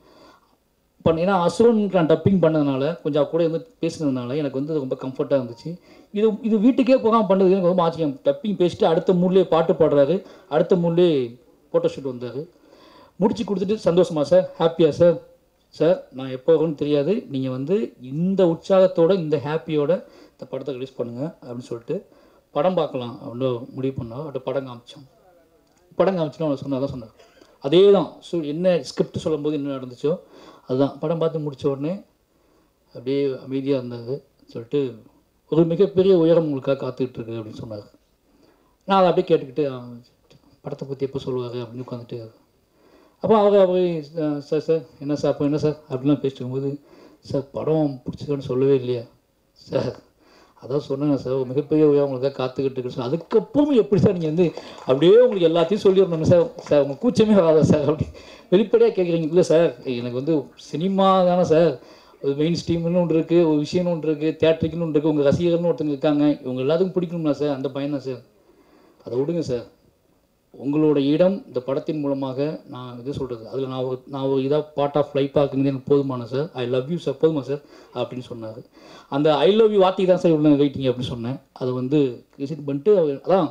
பண்ண. ஏன்னா அசுரன் நான் டப்பிங் பண்ணதுனால கொஞ்சம் கூட இருந்து பேசுனதுனால எனக்கு வந்து ரொம்ப கம்ஃபர்ட்டாக இருந்துச்சு. இது இது வீட்டுக்கே போகாமல் பண்ணது எனக்கு ரொம்ப ஆச்சரியம். டப்பிங் பேசிட்டு அடுத்த மூட்லேயே பாட்டு பாடுறாரு, அடுத்த மூட்லேயே ஃபோட்டோ ஷூட் வந்தார். முடிச்சு கொடுத்துட்டு சந்தோஷமா சார், ஹாப்பியாக சார், சார் நான் எப்போ வரும்னு தெரியாது, நீங்கள் வந்து இந்த உற்சாகத்தோடு இந்த ஹாப்பியோட இந்த படத்தை ரிலீஸ் பண்ணுங்கள் அப்படின்னு சொல்லிட்டு படம் பார்க்கலாம் அப்படின்னு முடிவு பண்ணோம். அப்படி படம் காமிச்சோம். படம் காமிச்சோன்னா அவனை சொன்னால் தான் சொன்னார். அதே தான் ஸோ என்ன ஸ்கிரிப்ட் சொல்லும்போது என்ன நடந்துச்சோ அதுதான். படம் பார்த்து முடித்த உடனே அப்படியே அமைதியாக இருந்தது சொல்லிட்டு ஒரு மிகப்பெரிய உயரம் உங்களுக்காக காத்துக்கிட்டு இருக்கு அப்படின்னு சொன்னார். நான் அதை அப்படியே கேட்டுக்கிட்டு படத்தை பற்றி எப்போ சொல்லுவார் அப்படின்னு உட்காந்துட்டு, அப்போ அவர் அவர் சார் சார் என்ன சார் அப்போ என்ன சார் அப்படின்லாம் பேசிட்டு இருக்கும்போது, சார் படம் பிடிச்சதுன்னு சொல்லவே இல்லையா சார், அதான் சொன்னாங்க சார் ஒரு மிகப்பெரிய உயரம் உங்களுக்காக காத்துக்கிட்டு இருக்கு சார். அதுக்கப்புறம் எப்படி சார் நீங்கள் வந்து அப்படியே உங்களுக்கு எல்லாத்தையும் சொல்லிடணும் சார், சார் உங்கள் கூச்சமே வராதா சார் அப்படி வெளிப்படையாக கேட்குறீங்க. இல்லை சார் எனக்கு வந்து சினிமா தானே சார், ஒரு மெயின் ஸ்ட்ரீம்னு ஒன்று இருக்குது, ஒரு விஷயம்னு ஒன்று இருக்குது, தேட்டருக்குன்னு ஒன்று இருக்குது, உங்கள் ரசிகர்னு ஒருத்தங்க இருக்காங்க, இவங்க எல்லாத்துக்கும் பிடிக்கணும்னா சார், அந்த பையன் தான் சார். அதை விடுங்க சார், உங்களோட இடம் இந்த படத்தின் மூலமாக நான் இது சொல்கிறது, அதில் நான் ஒரு நான் ஒரு இதாக பார்ட் ஆஃப் லைஃபாக இருக்குங்கிறது எனக்கு போதுமான sir, I love you sir போதுமா சார் அப்படின்னு சொன்னார். அந்த ஐ லவ் யூ வார்த்தை தான் சார் இவ்வளோ வெயிட்டிங்க அப்படின்னு சொன்னேன். அதை வந்து விசிட் பண்ணிட்டு அதான்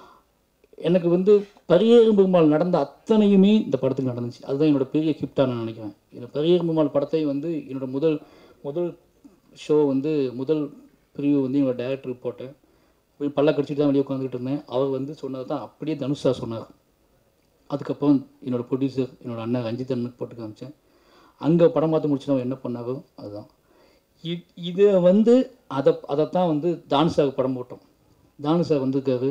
எனக்கு வந்து பரியேறும் பெருமாள் நடந்த அத்தனையுமே இந்த படத்துக்கு நடந்துச்சு. அதுதான் என்னோட பெரிய கிஃப்டாக நான் நினைக்கிறேன். இந்த பரியேறும் பெருமாள் படத்தை வந்து என்னோட முதல் முதல் ஷோ வந்து முதல் பிரிவு வந்து என்னோடய டைரக்டருக்கு போட்டேன். போய் பல்ல கடிச்சிட்டு தான் வெளியே உட்காந்துக்கிட்டு இருந்தேன். அவர் வந்து சொன்னது தான் அப்படியே தனுஷா சொன்னார். அதுக்கப்புறம் என்னோடய ப்ரொடியூசர் என்னோடய அண்ணன் ரஞ்சித் அண்ணனுக்கு போட்டு காமிச்சேன். அங்கே படம் பார்த்து முடிச்சுட்டு அவன் என்ன பண்ணாரோ அதுதான் இதை வந்து அதை அதைத்தான் வந்து தானுஷாவுக்கு படம் போட்டோம். தானுஷா வந்திருக்காரு,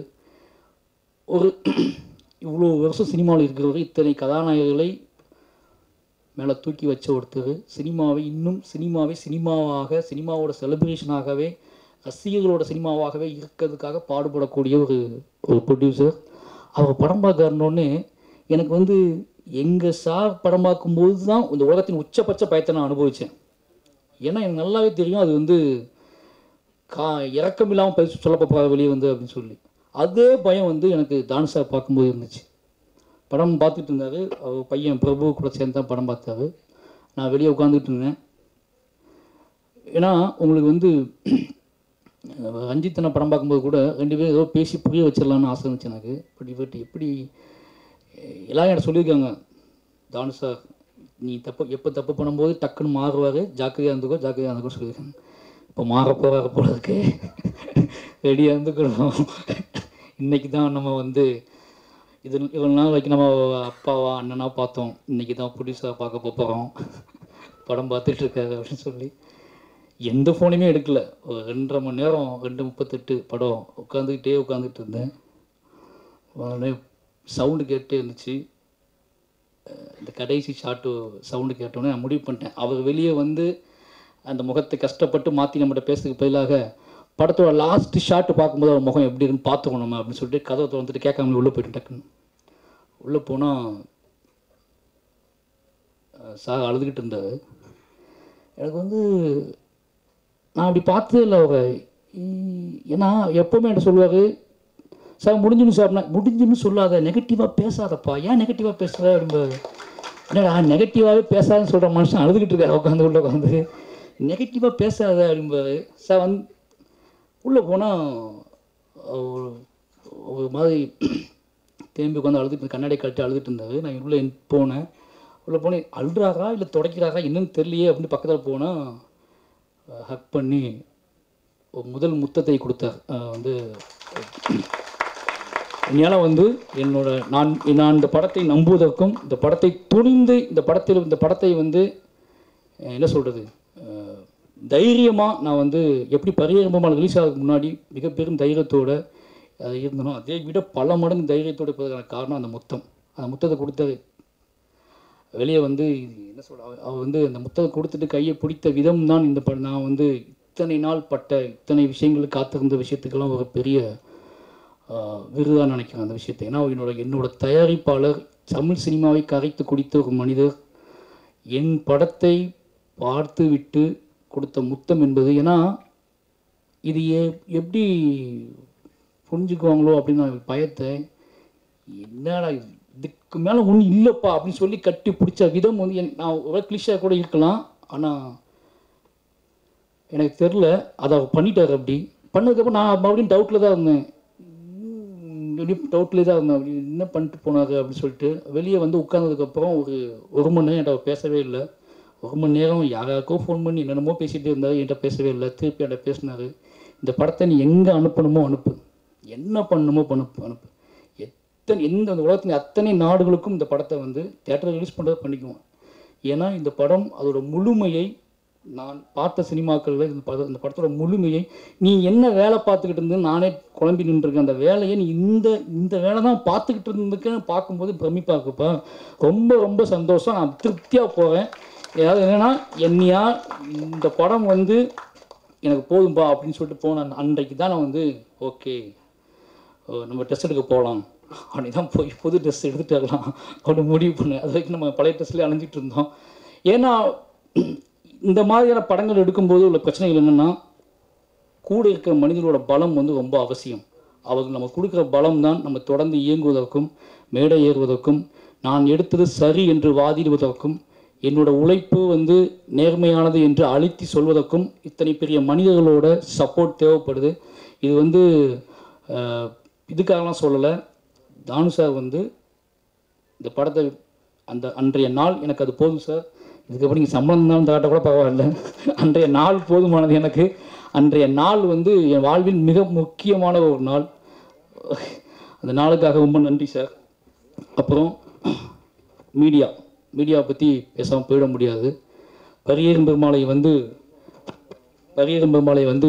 ஒரு இவ்வளோ வருஷம் சினிமாவில் இருக்கிறவரை இத்தனை கதாநாயகர்களை மேலே தூக்கி வச்ச ஒருத்தர், சினிமாவை இன்னும் சினிமாவை சினிமாவாக சினிமாவோட செலிப்ரேஷனாகவே ரசிகர்களோட சினிமாவாகவே இருக்கிறதுக்காக பாடுபடக்கூடிய ஒரு ஒரு ப்ரொடியூசர். அவர் படம் பார்க்கறனோடனே எனக்கு வந்து எங்கள் சார் படம் பார்க்கும்போது தான் இந்த உலகத்தின் உச்சபட்ச பயத்தை நான் அனுபவித்தேன். ஏன்னா எனக்கு நல்லாவே தெரியும் அது வந்து கா இறக்கம் இல்லாமல் பயிற்சி சொல்லப்போ வெளியே வந்து அப்படின்னு சொல்லி. அதே பயம் வந்து எனக்கு தானுஷ் சார் பார்க்கும்போது இருந்துச்சு. படம் பார்த்துட்டு இருந்தார், அவர் பையன் பிரபு கூட சேர்ந்து தான் படம் பார்த்தாரு. நான் வெளியே உட்காந்துட்டு இருந்தேன். ஏன்னா உங்களுக்கு வந்து ரஞ்சித்தனை படம் பார்க்கும்போது கூட ரெண்டு பேரும் ஏதோ பேசி புரிய வச்சிடலான்னு ஆசை இருந்துச்சு எனக்கு. இப்படி பட் எப்படி எல்லாம் என்கிட்ட சொல்லியிருக்காங்க, தானுஷ் சார் நீ தப்பு எப்போ தப்பு பண்ணும்போது டக்குன்னு மாறுவார், ஜாக்கிரதையாக இருந்துக்கோ ஜாக்கிரதையாக இருந்துக்கோ சொல்லியிருக்காங்க. இப்போ மாற போகிற போல இருக்கு, ரெடியாக இருந்துக்கணும். இன்றைக்கி தான் நம்ம வந்து இது இவ்வளோ நாள் வரைக்கும் நம்ம அப்பாவா அண்ணனா பார்த்தோம், இன்றைக்கி தான் புதுசாக பார்க்க போகிறோம், படம் பார்த்துட்டு இருக்காரு அப்படின்னு சொல்லி எந்த ஃபோனையுமே எடுக்கலை. ஒரு ரெண்டரை மணி நேரம் ரெண்டு முப்பத்தெட்டு படம் உட்காந்துக்கிட்டே உட்காந்துட்டு இருந்தேன். உடனே சவுண்டு கேட்டே இருந்துச்சு. இந்த கடைசி ஷாட்டு சவுண்டு கேட்டோன்னே நான் முடிவு பண்ணிட்டேன், அவர் வெளியே வந்து அந்த முகத்தை கஷ்டப்பட்டு மாற்றி நம்மகிட்ட பேசுறதுக்கு பதிலாக படத்தோட லாஸ்ட் ஷாட்டு பார்க்கும்போது அவர் முகம் எப்படி இருக்குன்னு பார்த்துக்கணும் நம்ம அப்படின்னு சொல்லிட்டு கதவை திறந்துட்டு கேட்காம உள்ளே போய்ட்டு டக்குன்னு உள்ளே போனால் சார் அழுதுகிட்டு இருந்தார். எனக்கு வந்து நான் அப்படி பார்த்ததே இல்லை அவர். ஏன்னா எப்போவுமே என்கிட்ட சொல்லுவார், சார் முடிஞ்சுன்னு சார், முடிஞ்சுன்னு சொல்லாத, நெகட்டிவாக பேசாதப்பா, ஏன் நெகட்டிவாக பேசுகிற அப்படிம்பாரு. என்னடா நெகட்டிவாகவே பேசாதுன்னு சொல்கிற மனுஷன் அழுதுகிட்டு இருக்காரு உட்காந்து உள்ள உட்காந்து, நெகட்டிவாக பேசாத அப்படிம்பாரு. சார் வந்து உள்ளே போனால் ஒரு மாதிரி திரும்பி உட்காந்து அழுதுட்டு கண்ணாடி கழட்டி அழுதுட்டு இருந்தார். நான் உள்ளே போனேன். உள்ளே போனேன் அழுறாரா இல்லை துடைக்கிறாரா என்னன்னு தெரியலையே அப்படின்னு பக்கத்தில் போனால் ஹக் பண்ணி ஒரு முதல் முத்தத்தை கொடுத்தார். வந்து என்னால் வந்து என்னோட நான் நான் இந்த படத்தை நம்புவதற்கும் இந்த படத்தை துணிந்து இந்த படத்தில் இந்த படத்தை வந்து என்ன சொல்கிறது தைரியமாக நான் வந்து எப்படி பரிகரம்பமாக ரிலீஸ் ஆகிறதுக்கு முன்னாடி மிக பெரும் தைரியத்தோடு இருந்தனோ அதே விட பல மடங்கு தைரியத்தோடு இருப்பதற்கான காரணம் அந்த முத்தம். அந்த முத்தத்தை கொடுத்தது வெளியே வந்து என்ன சொல்ற அவர் வந்து அந்த முத்தத்தை கொடுத்துட்டு கையை பிடித்த விதம் தான் இந்த படம். நான் வந்து இத்தனை நாள் பட்ட இத்தனை விஷயங்களுக்கு காத்திருந்த விஷயத்துக்கெல்லாம் ஒரு பெரிய விருதாக நினைக்கிறேன் அந்த விஷயத்தை. ஏன்னா என்னோட என்னோட தயாரிப்பாளர் தமிழ் சினிமாவை கரைத்து குடித்த ஒரு மனிதர் என் படத்தை பார்த்து விட்டு கொடுத்த முத்தம் என்பது, ஏன்னா இது எ எப்படி புரிஞ்சுக்குவாங்களோ அப்படின்னு நான் பயத்தை, என்னடா இதுக்கு மேலே ஒன்றும் இல்லைப்பா அப்படின்னு சொல்லி கட்டி பிடிச்ச விதம் வந்து என் நான் ஒரு கிளிஷாக கூட இருக்கலாம், ஆனால் எனக்கு தெரில அதை பண்ணிட்டார். அப்படி பண்ணதுக்கப்புறம் நான் மறுபடியும் டவுட்டில் தான் இருந்தேன் டவுட்லேயே தான் இருந்தேன் அப்படி என்ன பண்ணிட்டு போனார் அப்படின்னு சொல்லிட்டு வெளியே வந்து உட்கார்ந்ததுக்கப்புறம் ஒரு ஒரு மணி நேரம் என்கிட்ட பேசவே இல்லை. ஒரு மணி நேரம் யாராருக்கோ ஃபோன் பண்ணி என்னென்னமோ பேசிகிட்டே இருந்தார், என்கிட்ட பேசவே இல்லை. திருப்பி என்கிட்ட பேசினார், இந்த படத்தை நீ எங்கே அனுப்பணுமோ அனுப்பு, என்ன பண்ணணுமோ அனுப்பு அனுப்பு எத்தனை எந்த அந்த உலகத்தின் அத்தனை நாடுகளுக்கும் இந்த படத்தை வந்து தேட்டரில் ரிலீஸ் பண்ணுறது பண்ணிக்குவோம். ஏன்னா இந்த படம் அதோட முழுமையை நான் பார்த்த சினிமாக்களில் இந்த படம் இந்த படத்தோட முழுமையை நீ என்ன வேலை பார்த்துக்கிட்டு இருந்து நானே குழம்பி நின்றுருக்கேன், அந்த வேலையை நீ இந்த இந்த வேலை தான் பார்த்துக்கிட்டு இருந்துக்குன்னு பார்க்கும்போது பிரமிப்பாக இருக்குப்பா, ரொம்ப ரொம்ப சந்தோஷம், நான் திருப்தியாக போவேன். ஏதாவது என்னென்னா என்னையா இந்த படம் வந்து எனக்கு போதும்பா அப்படின்னு சொல்லிட்டு போனேன். அன்றைக்கு தான் நான் வந்து ஓகே நம்ம ட்ரெஸ் எடுக்க போகலாம் அப்படி தான் போய் புது ட்ரெஸ் எடுத்துகிட்டு வரலாம் அப்படி முடிவு பண்ணேன். அது வரைக்கும் நம்ம பழைய ட்ரெஸ்லேயே அலைஞ்சிட்டு இருந்தோம். ஏன்னா இந்த மாதிரியான படங்கள் எடுக்கும்போது உள்ள பிரச்சனைகள் என்னென்னா கூட இருக்கிற மனிதர்களோட பலம் வந்து ரொம்ப அவசியம். அவர்கள் நம்ம கொடுக்குற பலம் தான் நம்ம தொடர்ந்து இயங்குவதற்கும் மேடை ஏறுவதற்கும் நான் எடுத்தது சரி என்று வாதிடுவதற்கும் என்னோட உழைப்பு வந்து நேர்மையானது என்று அழுத்தி சொல்வதற்கும் இத்தனை பெரிய மனிதர்களோட சப்போர்ட் தேவைப்படுது. இது வந்து இதுக்காகலாம் சொல்லலை. தானு சார் வந்து இந்த படத்தை அந்த அன்றைய நாள் எனக்கு அது போதும் சார், இதுக்கப்புறம் நீங்கள் சம்பளம் தான் தாட்ட கூட பரவாயில்ல, அன்றைய நாள் போதுமானது எனக்கு. அன்றைய நாள் வந்து என் வாழ்வில் மிக முக்கியமான ஒரு நாள். அந்த நாளுக்காக ரொம்ப நன்றி சார். அப்புறம் மீடியா மீடியாவை பற்றி பேசாமல் போயிட முடியாது. பரியேறும் பெருமாளை வந்து பரியேறும் பெருமாளை வந்து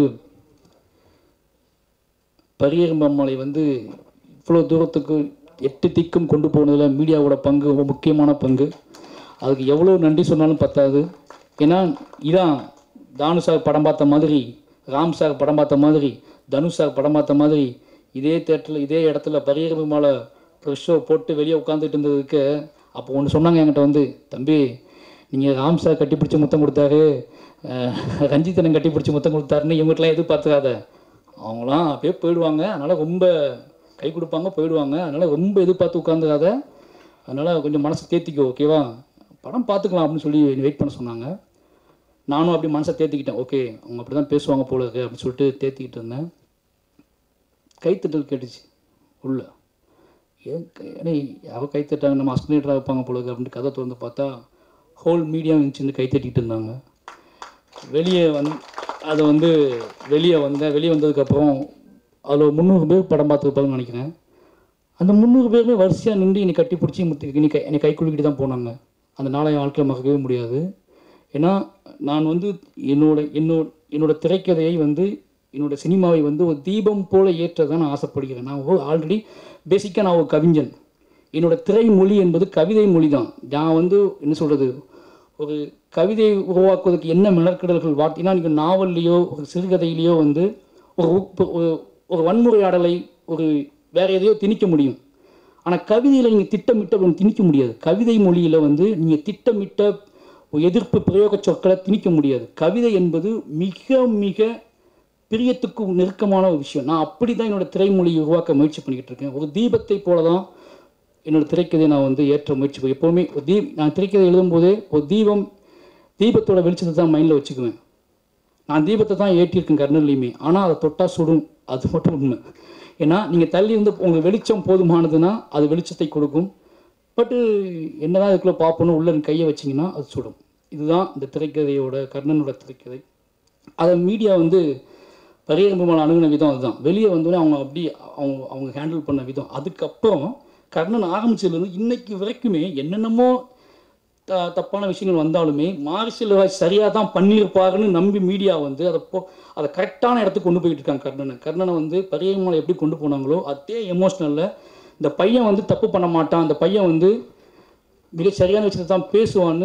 பரியேறும் பெருமாளை வந்து இவ்வளோ தூரத்துக்கு எட்டு திக்கும் கொண்டு போனதில் மீடியாவோட பங்கு ரொம்ப முக்கியமான பங்கு. அதுக்கு எவ்வளோ நன்றி சொன்னாலும் பத்தாது. ஏன்னா இதான் தானு சார் படம் பார்த்த மாதிரி, ராம் சார் படம் பார்த்த மாதிரி, தனுஷ் சார் படம் பார்த்த மாதிரி இதே தேட்டரில் இதே இடத்துல பரியரம்பு மாலை ஷோ போட்டு வெளியே உட்காந்துட்டு இருந்ததுக்கு அப்போ ஒன்று சொன்னாங்க என்கிட்ட வந்து, தம்பி நீங்கள் ராம் சார் கட்டி பிடிச்சி முத்தம் கொடுத்தாரு, ரஞ்சித்தனன் கட்டி பிடிச்சி முத்தம் கொடுத்தாருன்னு இவங்ககிட்டலாம் எதிர்பார்த்துக்காத, அவங்களாம் அப்படியே போயிடுவாங்க, அதனால் ரொம்ப கை கொடுப்பாங்க போயிடுவாங்க, அதனால் ரொம்ப எதிர்பார்த்து உட்காந்துக்காத, அதனால் கொஞ்சம் மனசை தேத்திக்கோ ஓகேவா, படம் பார்த்துக்கலாம் அப்படின்னு சொல்லி வெயிட் பண்ண சொன்னாங்க. நானும் அப்படி மனசை தேத்திக்கிட்டேன். ஓகே அவங்க அப்படி தான் பேசுவாங்க போல இருக்கு அப்படின்னு சொல்லிட்டு தேத்திக்கிட்டு இருந்தேன். கைத்தட்டல் கேட்டுச்சு உள்ள. ஏன் ஏன்னா யாரோ கைத்தட்டாங்க, நம்ம அஸ்கினேட்டராக வைப்பாங்க போல இருக்கு அப்படின்ட்டு கதை திறந்து பார்த்தா ஹோல் மீடியா இருந்துச்சு கை தட்டிகிட்டு இருந்தாங்க. வெளியே வந்து அதை வந்து வெளியே வந்தேன். வெளியே வந்ததுக்கப்புறம் அதில் முந்நூறு பேர் படம் பார்த்துருப்பாங்கன்னு நினைக்கிறேன். அந்த முந்நூறு பேருமே வரிசையாக நின்று என்னை கட்டி பிடிச்சி முத்து இன்னைக்கு என்னை கை குலுக்கிட்டு தான் போனாங்க. அந்த நாளை என் வாழ்க்கையில் மறக்கவே முடியாது. ஏன்னா நான் வந்து என்னோட என்னோட என்னோட திரைக்கதையை வந்து என்னோடய சினிமாவை வந்து ஒரு தீபம் போல் ஏற்ற தான் நான் ஆசைப்படுகிறேன். நான் ஆல்ரெடி பேசிக்காக நான் ஒரு கவிஞன். என்னோடய திரை மொழி என்பது கவிதை மொழி தான். நான் வந்து என்ன சொல்கிறது, ஒரு கவிதை உருவாக்குவதற்கு என்ன மெனக்கெடல்கள் வாட்டினா நீங்கள் நாவல்லையோ ஒரு சிறுகதையிலையோ வந்து ஒரு ஒரு வன்முறையாடலை ஒரு வேறு எதையோ திணிக்க முடியும். ஆனால் கவிதையில் நீங்கள் திட்டமிட்ட திணிக்க முடியாது. கவிதை மொழியில் வந்து நீங்கள் திட்டமிட்ட எதிர்ப்பு பிரயோக சொற்களை திணிக்க முடியாது. கவிதை என்பது மிக மிக பிரியத்துக்கு நெருக்கமான ஒரு விஷயம். நான் அப்படி தான் என்னோடய திரைமொழியை உருவாக்க முயற்சி பண்ணிக்கிட்டு இருக்கேன். ஒரு தீபத்தை போல தான் என்னோடய திரைக்கதையை நான் வந்து ஏற்ற முயற்சி பண்ணி எப்போவுமே ஒரு தீ நான் திரைக்கதை எழுதும்போதே ஒரு தீபம் தீபத்தோட வெளிச்சத்தை தான் மைண்டில் வச்சுக்குவேன். நான் தீபத்தை தான் ஏற்றிருக்கேன் கர்னன்லையுமே. ஆனால் அதை தொட்டால் சுடும், அது மட்டும் உண்மை. ஏன்னா நீங்கள் தள்ளி இருந்து உங்கள் வெளிச்சம் போதுமானதுன்னா அது வெளிச்சத்தை கொடுக்கும். பட்டு என்னதான் இதுக்குள்ளே பார்ப்போன்னு உள்ள கையை வச்சிங்கன்னா அது சுடும். இதுதான் இந்த திரைக்கதையோட கர்ணனோட திரைக்கதை. அதை மீடியா வந்து பரியரம்பமான அணுகின விதம் அதுதான். வெளியே வந்தோடனே அவங்க அப்படி அவங்க அவங்க ஹேண்டில் பண்ண விதம். அதுக்கப்புறம் கர்ணன் ஆரம்பிச்சதுலேருந்து இன்னைக்கு வரைக்குமே என்னென்னமோ த தப்பான விஷயங்கள் வந்தாலுமே மாரி செல்வராஜ் சரியாக தான் பண்ணியிருப்பாருன்னு நம்பி மீடியா வந்து அதை போ அதை கரெக்டான இடத்துக்கு கொண்டு போயிட்டு இருக்காங்க. கர்ணனை கர்ணனை வந்து பரியரம்பமாலை எப்படி கொண்டு போனாங்களோ அதே எமோஷ்னலில் இந்த பையன் வந்து தப்பு பண்ண மாட்டான், அந்த பையன் வந்து மிக சரியான விஷயத்தை தான் பேசுவான்னு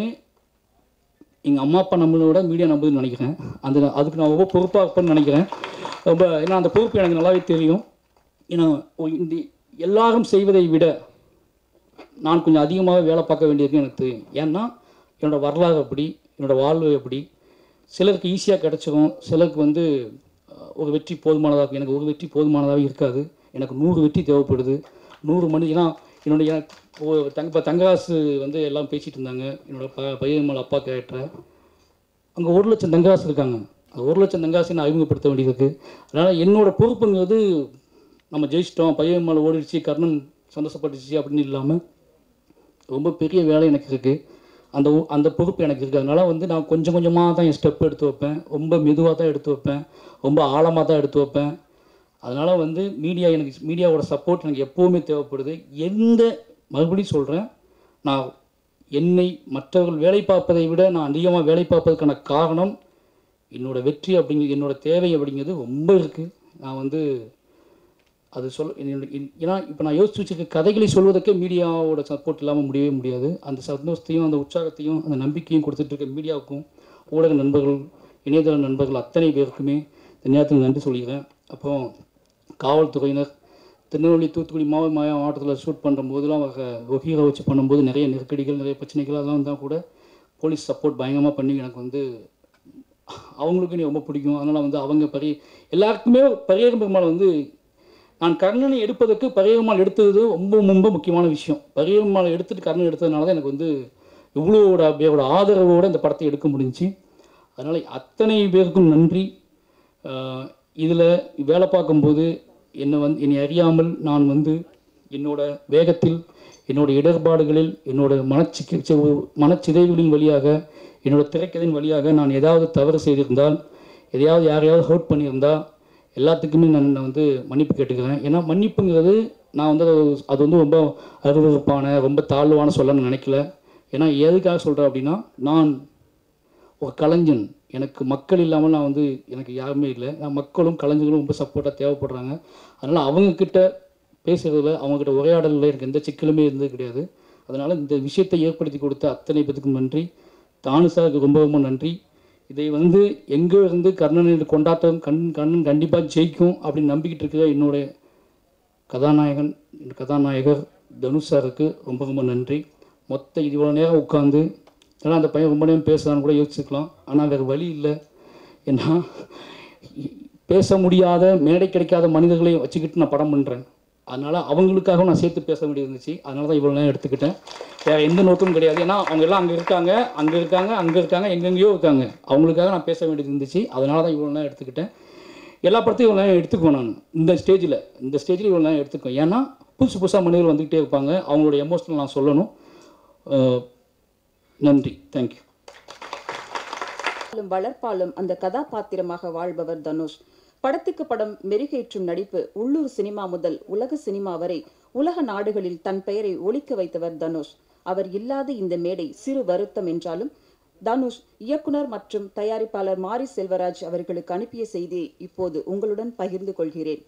எங்கள் அம்மா அப்பா நம்மளோட மீடியா நம்புதுன்னு நினைக்கிறேன். அந்த அதுக்கு நான் ரொம்ப பொறுப்பாக இருப்பேன்னு நினைக்கிறேன். ரொம்ப ஏன்னா அந்த பொறுப்பு எனக்கு நல்லாவே தெரியும். ஏன்னா இந்த எல்லாரும் செய்வதை விட நான் கொஞ்சம் அதிகமாக வேலை பார்க்க வேண்டியதுன்னு எனக்கு தெரியும். ஏன்னா என்னோடய வரலாறு அப்படி, என்னோடய வாழ்வு எப்படி. சிலருக்கு ஈஸியாக கிடச்சிரும், சிலருக்கு வந்து ஒரு வெற்றி போதுமானதாக இருக்கும். எனக்கு ஒரு வெற்றி போதுமானதாக இருக்காது, எனக்கு நூறு வெற்றி தேவைப்படுது. நூறு மணி ஏன்னா என்னுடைய தங்க இப்போ தங்கராசு வந்து எல்லாம் பேசிகிட்டு இருந்தாங்க. என்னோடய ப பையன்மலை அப்பா கேரக்டரை அங்கே ஒரு லட்சம் தங்கராசு இருக்காங்க. அந்த ஒரு லட்சம் தங்கராசை நான் அறிமுகப்படுத்த வேண்டியது இருக்குது. அதனால் என்னோடய பொறுப்புங்கிறது நம்ம ஜெயிச்சிட்டோம், பையன்மலை ஓடிடுச்சு, கர்ணன் சந்தோஷப்பட்டுச்சு அப்படின்னு இல்லாமல் ரொம்ப பெரிய வேலை எனக்கு இருக்குது. அந்த அந்த பொறுப்பு எனக்கு இருக்குது. அதனால் வந்து நான் கொஞ்சம் கொஞ்சமாக தான் என் ஸ்டெப் எடுத்து வைப்பேன். ரொம்ப மெதுவாக தான் எடுத்து வைப்பேன், ரொம்ப ஆழமாக தான் எடுத்து வைப்பேன். அதனால் வந்து மீடியா எனக்கு மீடியாவோட சப்போர்ட் எனக்கு எப்போவுமே தேவைப்படுது. எந்த மறுபடியும் சொல்கிறேன், நான் என்னை மற்றவர்கள் வேலை பார்ப்பதை விட நான் அதிகமாக வேலை பார்ப்பதற்கான காரணம் என்னோடய வெற்றி அப்படிங்கிறது, என்னோடய தேவை அப்படிங்கிறது ரொம்ப இருக்குது. நான் வந்து அது சொல் ஏன்னா இப்போ நான் யோசிச்சு வச்சுருக்க கதைகளை சொல்வதற்கே மீடியாவோட சப்போர்ட் இல்லாமல் முடியவே முடியாது. அந்த சந்தோஷத்தையும் அந்த உற்சாகத்தையும் அந்த நம்பிக்கையும் கொடுத்துட்ருக்க மீடியாவுக்கும் ஊடக நண்பர்கள், இணையதள நண்பர்கள் அத்தனை பேருக்குமே இந்த நேரத்தில் நன்றி சொல்லிக்கிறேன். அப்போ காவல்துறையினர் திருநெல்வேலி தூத்துக்குடி மாவட்ட மாவட்டத்தில் ஷூட் பண்ணுற போதெல்லாம் ஒரு ஹீரோ வச்சு பண்ணும்போது நிறைய நெருக்கடிகள் நிறைய பிரச்சனைகள் அதெல்லாம் இருந்தால் கூட போலீஸ் சப்போர்ட் பயங்கரமாக பண்ணி எனக்கு வந்து அவங்களுக்கு எனக்கு ரொம்ப பிடிக்கும். அதனால் வந்து அவங்க பரி எல்லாருக்குமே பரியரம்பமாலை வந்து நான் கர்ணனை எடுப்பதற்கு பரியரம்பமாலை எடுத்தது ரொம்ப ரொம்ப முக்கியமான விஷயம். பரியரம்பமாலை எடுத்துகிட்டு கர்ணன் எடுத்ததுனால தான் எனக்கு வந்து இவ்வளோட பேரோட ஆதரவோடு இந்த படத்தை எடுக்க முடிஞ்சிச்சு. அதனால் அத்தனை பேருக்கும் நன்றி. இதில் வேலை பார்க்கும்போது என்னை வந்து என்னை அறியாமல் நான் வந்து என்னோட வேகத்தில், என்னோட இடர்பாடுகளில், என்னோட மனச்சிக்கி மனச்சிதைவுகளின் வழியாக, என்னோடய திரைக்கதையின் வழியாக நான் ஏதாவது தவறு செய்திருந்தால், எதையாவது யாரையாவது ஹர்ட் பண்ணியிருந்தால் எல்லாத்துக்குமே நான் வந்து மன்னிப்பு கேட்டுக்கிறேன். ஏன்னா மன்னிப்புங்கிறது நான் வந்து அது வந்து ரொம்ப அருவருப்பான ரொம்ப தாழ்வான சொல்லணும்னு நினைக்கல. ஏன்னா எதுக்காக சொல்கிறேன் அப்படின்னா, நான் ஒரு கலைஞன், எனக்கு மக்கள் இல்லாமல் நான் வந்து எனக்கு யாருமே இல்லை. நான் மக்களும் கலைஞர்களும் ரொம்ப சப்போர்ட்டாக தேவைப்படுறாங்க. அதனால் அவங்கக்கிட்ட பேசுகிறதுல அவங்கக்கிட்ட உரையாடலில் எனக்கு எந்த சிக்கலுமே இருந்தது கிடையாது. அதனால் இந்த விஷயத்தை ஏற்படுத்தி கொடுத்த அத்தனை பேத்துக்கும் நன்றி. தானு சாருக்கு ரொம்ப ரொம்ப நன்றி. இதை வந்து எங்கே இருந்து கர்ணன் கொண்டாட்டம் கண் கண்ணன் கண்டிப்பாக ஜெயிக்கும் அப்படின்னு நம்பிக்கிட்டு இருக்கிற என்னுடைய கதாநாயகன் கதாநாயகர் தனுஷ் சாருக்கு ரொம்ப ரொம்ப நன்றி. மொத்த இவ்வளோ நேரம் உட்காந்து ஏன்னா அந்த பையன் ரொம்ப நேரம் பேசலான்னு கூட யோசிச்சுக்கலாம். ஆனால் வேறு வழி இல்லை. ஏன்னா பேச முடியாத மேடை கிடைக்காத மனிதர்களையும் வச்சுக்கிட்டு நான் படம் பண்ணுறேன். அதனால் அவங்களுக்காக நான் சேர்த்து பேச வேண்டியது இருந்துச்சு. அதனால தான் இவ்வளோ நேரம் எடுத்துக்கிட்டேன். வேறு எந்த நோக்கமும் கிடையாது. ஏன்னா அவங்க எல்லாம் அங்கே இருக்காங்க அங்கே இருக்காங்க அங்கே இருக்காங்க எங்கெங்கேயோ இருக்காங்க. அவங்களுக்காக நான் பேச வேண்டியது இருந்துச்சு. அதனால தான் இவ்வளோ நேரம் எடுத்துக்கிட்டேன். எல்லா படத்தையும் இவ்வளோ நேரம் எடுத்துக்குவேன். நான் இந்த ஸ்டேஜில் இந்த ஸ்டேஜில் இவ்வளோ நேரம் எடுத்துக்குவேன். ஏன்னா புதுசு புதுசாக மனிதர்கள் வந்துக்கிட்டே இருப்பாங்க. அவங்களோட எமோஷனல் நான் சொல்லணும். நன்றி. தேங்க்யூ. வளர்ப்பாலும் அந்த கதாபாத்திரமாக வாழ்பவர் தனுஷ். படத்துக்கு படம் மெருகேற்றும் நடிப்பு உள்ளூர் சினிமா முதல் உலக சினிமா வரை உலக நாடுகளில் தன் பெயரை ஒலிக்க வைத்தவர் தனுஷ். அவர் இல்லாத இந்த மேடை சிறு வருத்தம் என்றாலும் தனுஷ் இயக்குனர் மற்றும் தயாரிப்பாளர் மாரி செல்வராஜ் அவர்களுக்கு அனுப்பிய செய்தியை இப்போது உங்களுடன் பகிர்ந்து கொள்கிறேன்.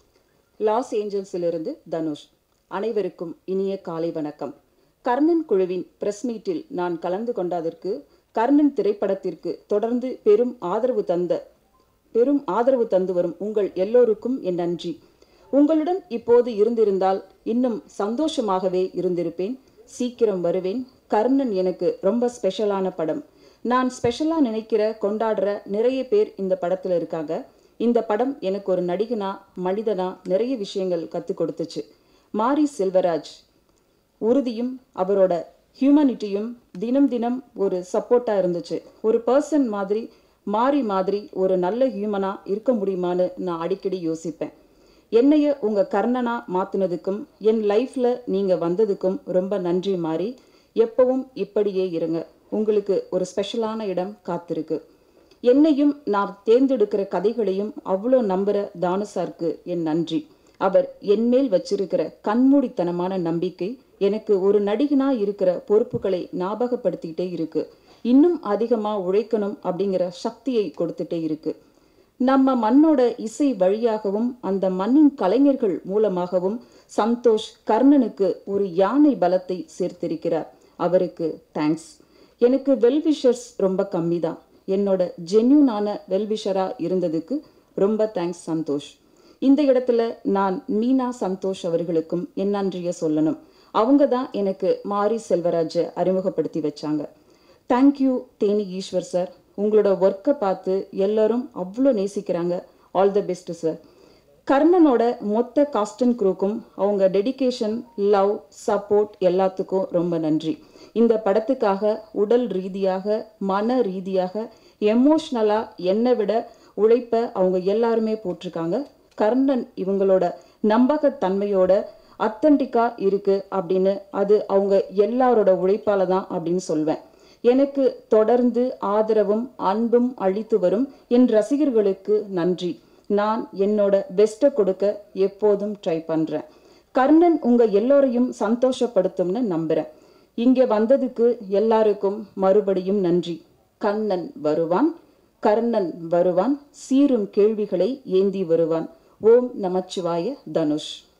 லாஸ் ஏஞ்சல்ஸிலிருந்து தனுஷ். அனைவருக்கும் இனிய காலை வணக்கம். கர்ணன் குழுவின் பிரஸ் மீட்டில் நான் கலந்து கொண்டதற்கு கர்ணன் திரைப்படத்திற்கு தொடர்ந்து பெரும் ஆதரவு தந்த பெரும் ஆதரவு தந்து வரும் உங்கள் எல்லோருக்கும் என் நன்றி. உங்களுடன் இப்போது இருந்திருந்தால் இன்னும் சந்தோஷமாகவே இருந்திருப்பேன். சீக்கிரம் வருவேன். கர்ணன் எனக்கு ரொம்ப ஸ்பெஷலான படம். நான் ஸ்பெஷலாக நினைக்கிற கொண்டாடுற நிறைய பேர் இந்த படத்தில் இருக்காங்க. இந்த படம் எனக்கு ஒரு நடிகனா மனிதனா நிறைய விஷயங்கள் கற்றுக் கொடுத்துச்சு. மாரி செல்வராஜ் உறுதியும் அவரோட ஹியூமனிட்டியும் தினம் தினம் ஒரு சப்போர்ட்டாக இருந்துச்சு. ஒரு பர்சன் மாதிரி மாறி மாதிரி ஒரு நல்ல ஹியூமனாக இருக்க முடியுமான்னு நான் அடிக்கடி யோசிப்பேன். என்னைய உங்கள் கர்ணனா மாற்றினதுக்கும் என் லைஃப்பில் நீங்கள் வந்ததுக்கும் ரொம்ப நன்றி மாறி. எப்பவும் இப்படியே இருங்க. உங்களுக்கு ஒரு ஸ்பெஷலான இடம் காத்திருக்கு. என்னையும் நான் தேர்ந்தெடுக்கிற கதைகளையும் அவ்வளோ நம்புகிற தானுசாருக்கு என் நன்றி. அவர் என்மேல் வச்சிருக்கிற கண்மூடித்தனமான நம்பிக்கை எனக்கு ஒரு நடிகனா இருக்கிற பொறுப்புகளை ஞாபகப்படுத்திக்கிட்டே இருக்கு. இன்னும் அதிகமா உழைக்கணும் அப்படிங்கிற சக்தியை கொடுத்துட்டே இருக்கு. நம்ம மண்ணோட இசை வழியாகவும் அந்த மண்ணின் கலைஞர்கள் மூலமாகவும் சந்தோஷ் கர்ணனுக்கு ஒரு யானை பலத்தை சேர்த்திருக்கிறார். அவருக்கு தேங்க்ஸ். எனக்கு வெல்விஷர்ஸ் ரொம்ப கம்மி தான். என்னோட ஜென்யூனான வெல்விஷரா இருந்ததுக்கு ரொம்ப தேங்க்ஸ் சந்தோஷ். இந்த இடத்துல நான் மீனா சந்தோஷ் அவர்களுக்கும் என் நன்றிய சொல்லணும். அவங்க தான் எனக்கு மாரி செல்வராஜை அறிமுகப்படுத்தி வச்சாங்க. Thank you Theni Eshwar sir. உங்களோட ஒர்க்கை பார்த்து எல்லாரும் அவ்வளோ நேசிக்கிறாங்க. All the best sir. கர்ணனோட மொத்த காஸ்ட் அண்ட் க்ரூக்கும் அவங்க டெடிகேஷன், லவ், சப்போர்ட் எல்லாத்துக்கும் ரொம்ப நன்றி. இந்த படத்துக்காக உடல் ரீதியாக மன ரீதியாக எமோஷ்னலாக என்னை விட உழைப்ப அவங்க எல்லாருமே போட்டிருக்காங்க. கர்ணன் இவங்களோட நம்பகத்தன்மையோட அத்தன்டிக்கா இருக்கு அப்படின்னு அது அவங்க எல்லாரோட உழைப்பால தான் அப்படின்னு சொல்வேன். எனக்கு தொடர்ந்து ஆதரவும் அன்பும் அளித்து வரும் என் ரசிகர்களுக்கு நன்றி. நான் என்னோட பெஸ்ட்டை கொடுக்க எப்போதும் ட்ரை பண்றேன். கர்ணன் உங்க எல்லோரையும் சந்தோஷப்படுத்தும்னு நம்புறேன். இங்கே வந்ததுக்கு எல்லாருக்கும் மறுபடியும் நன்றி. கண்ணன் வருவான், கர்ணன் வருவான், சீரும் கேள்விகளை ஏந்தி வருவான். ஓம் நமச்சிவாய. தனுஷ்.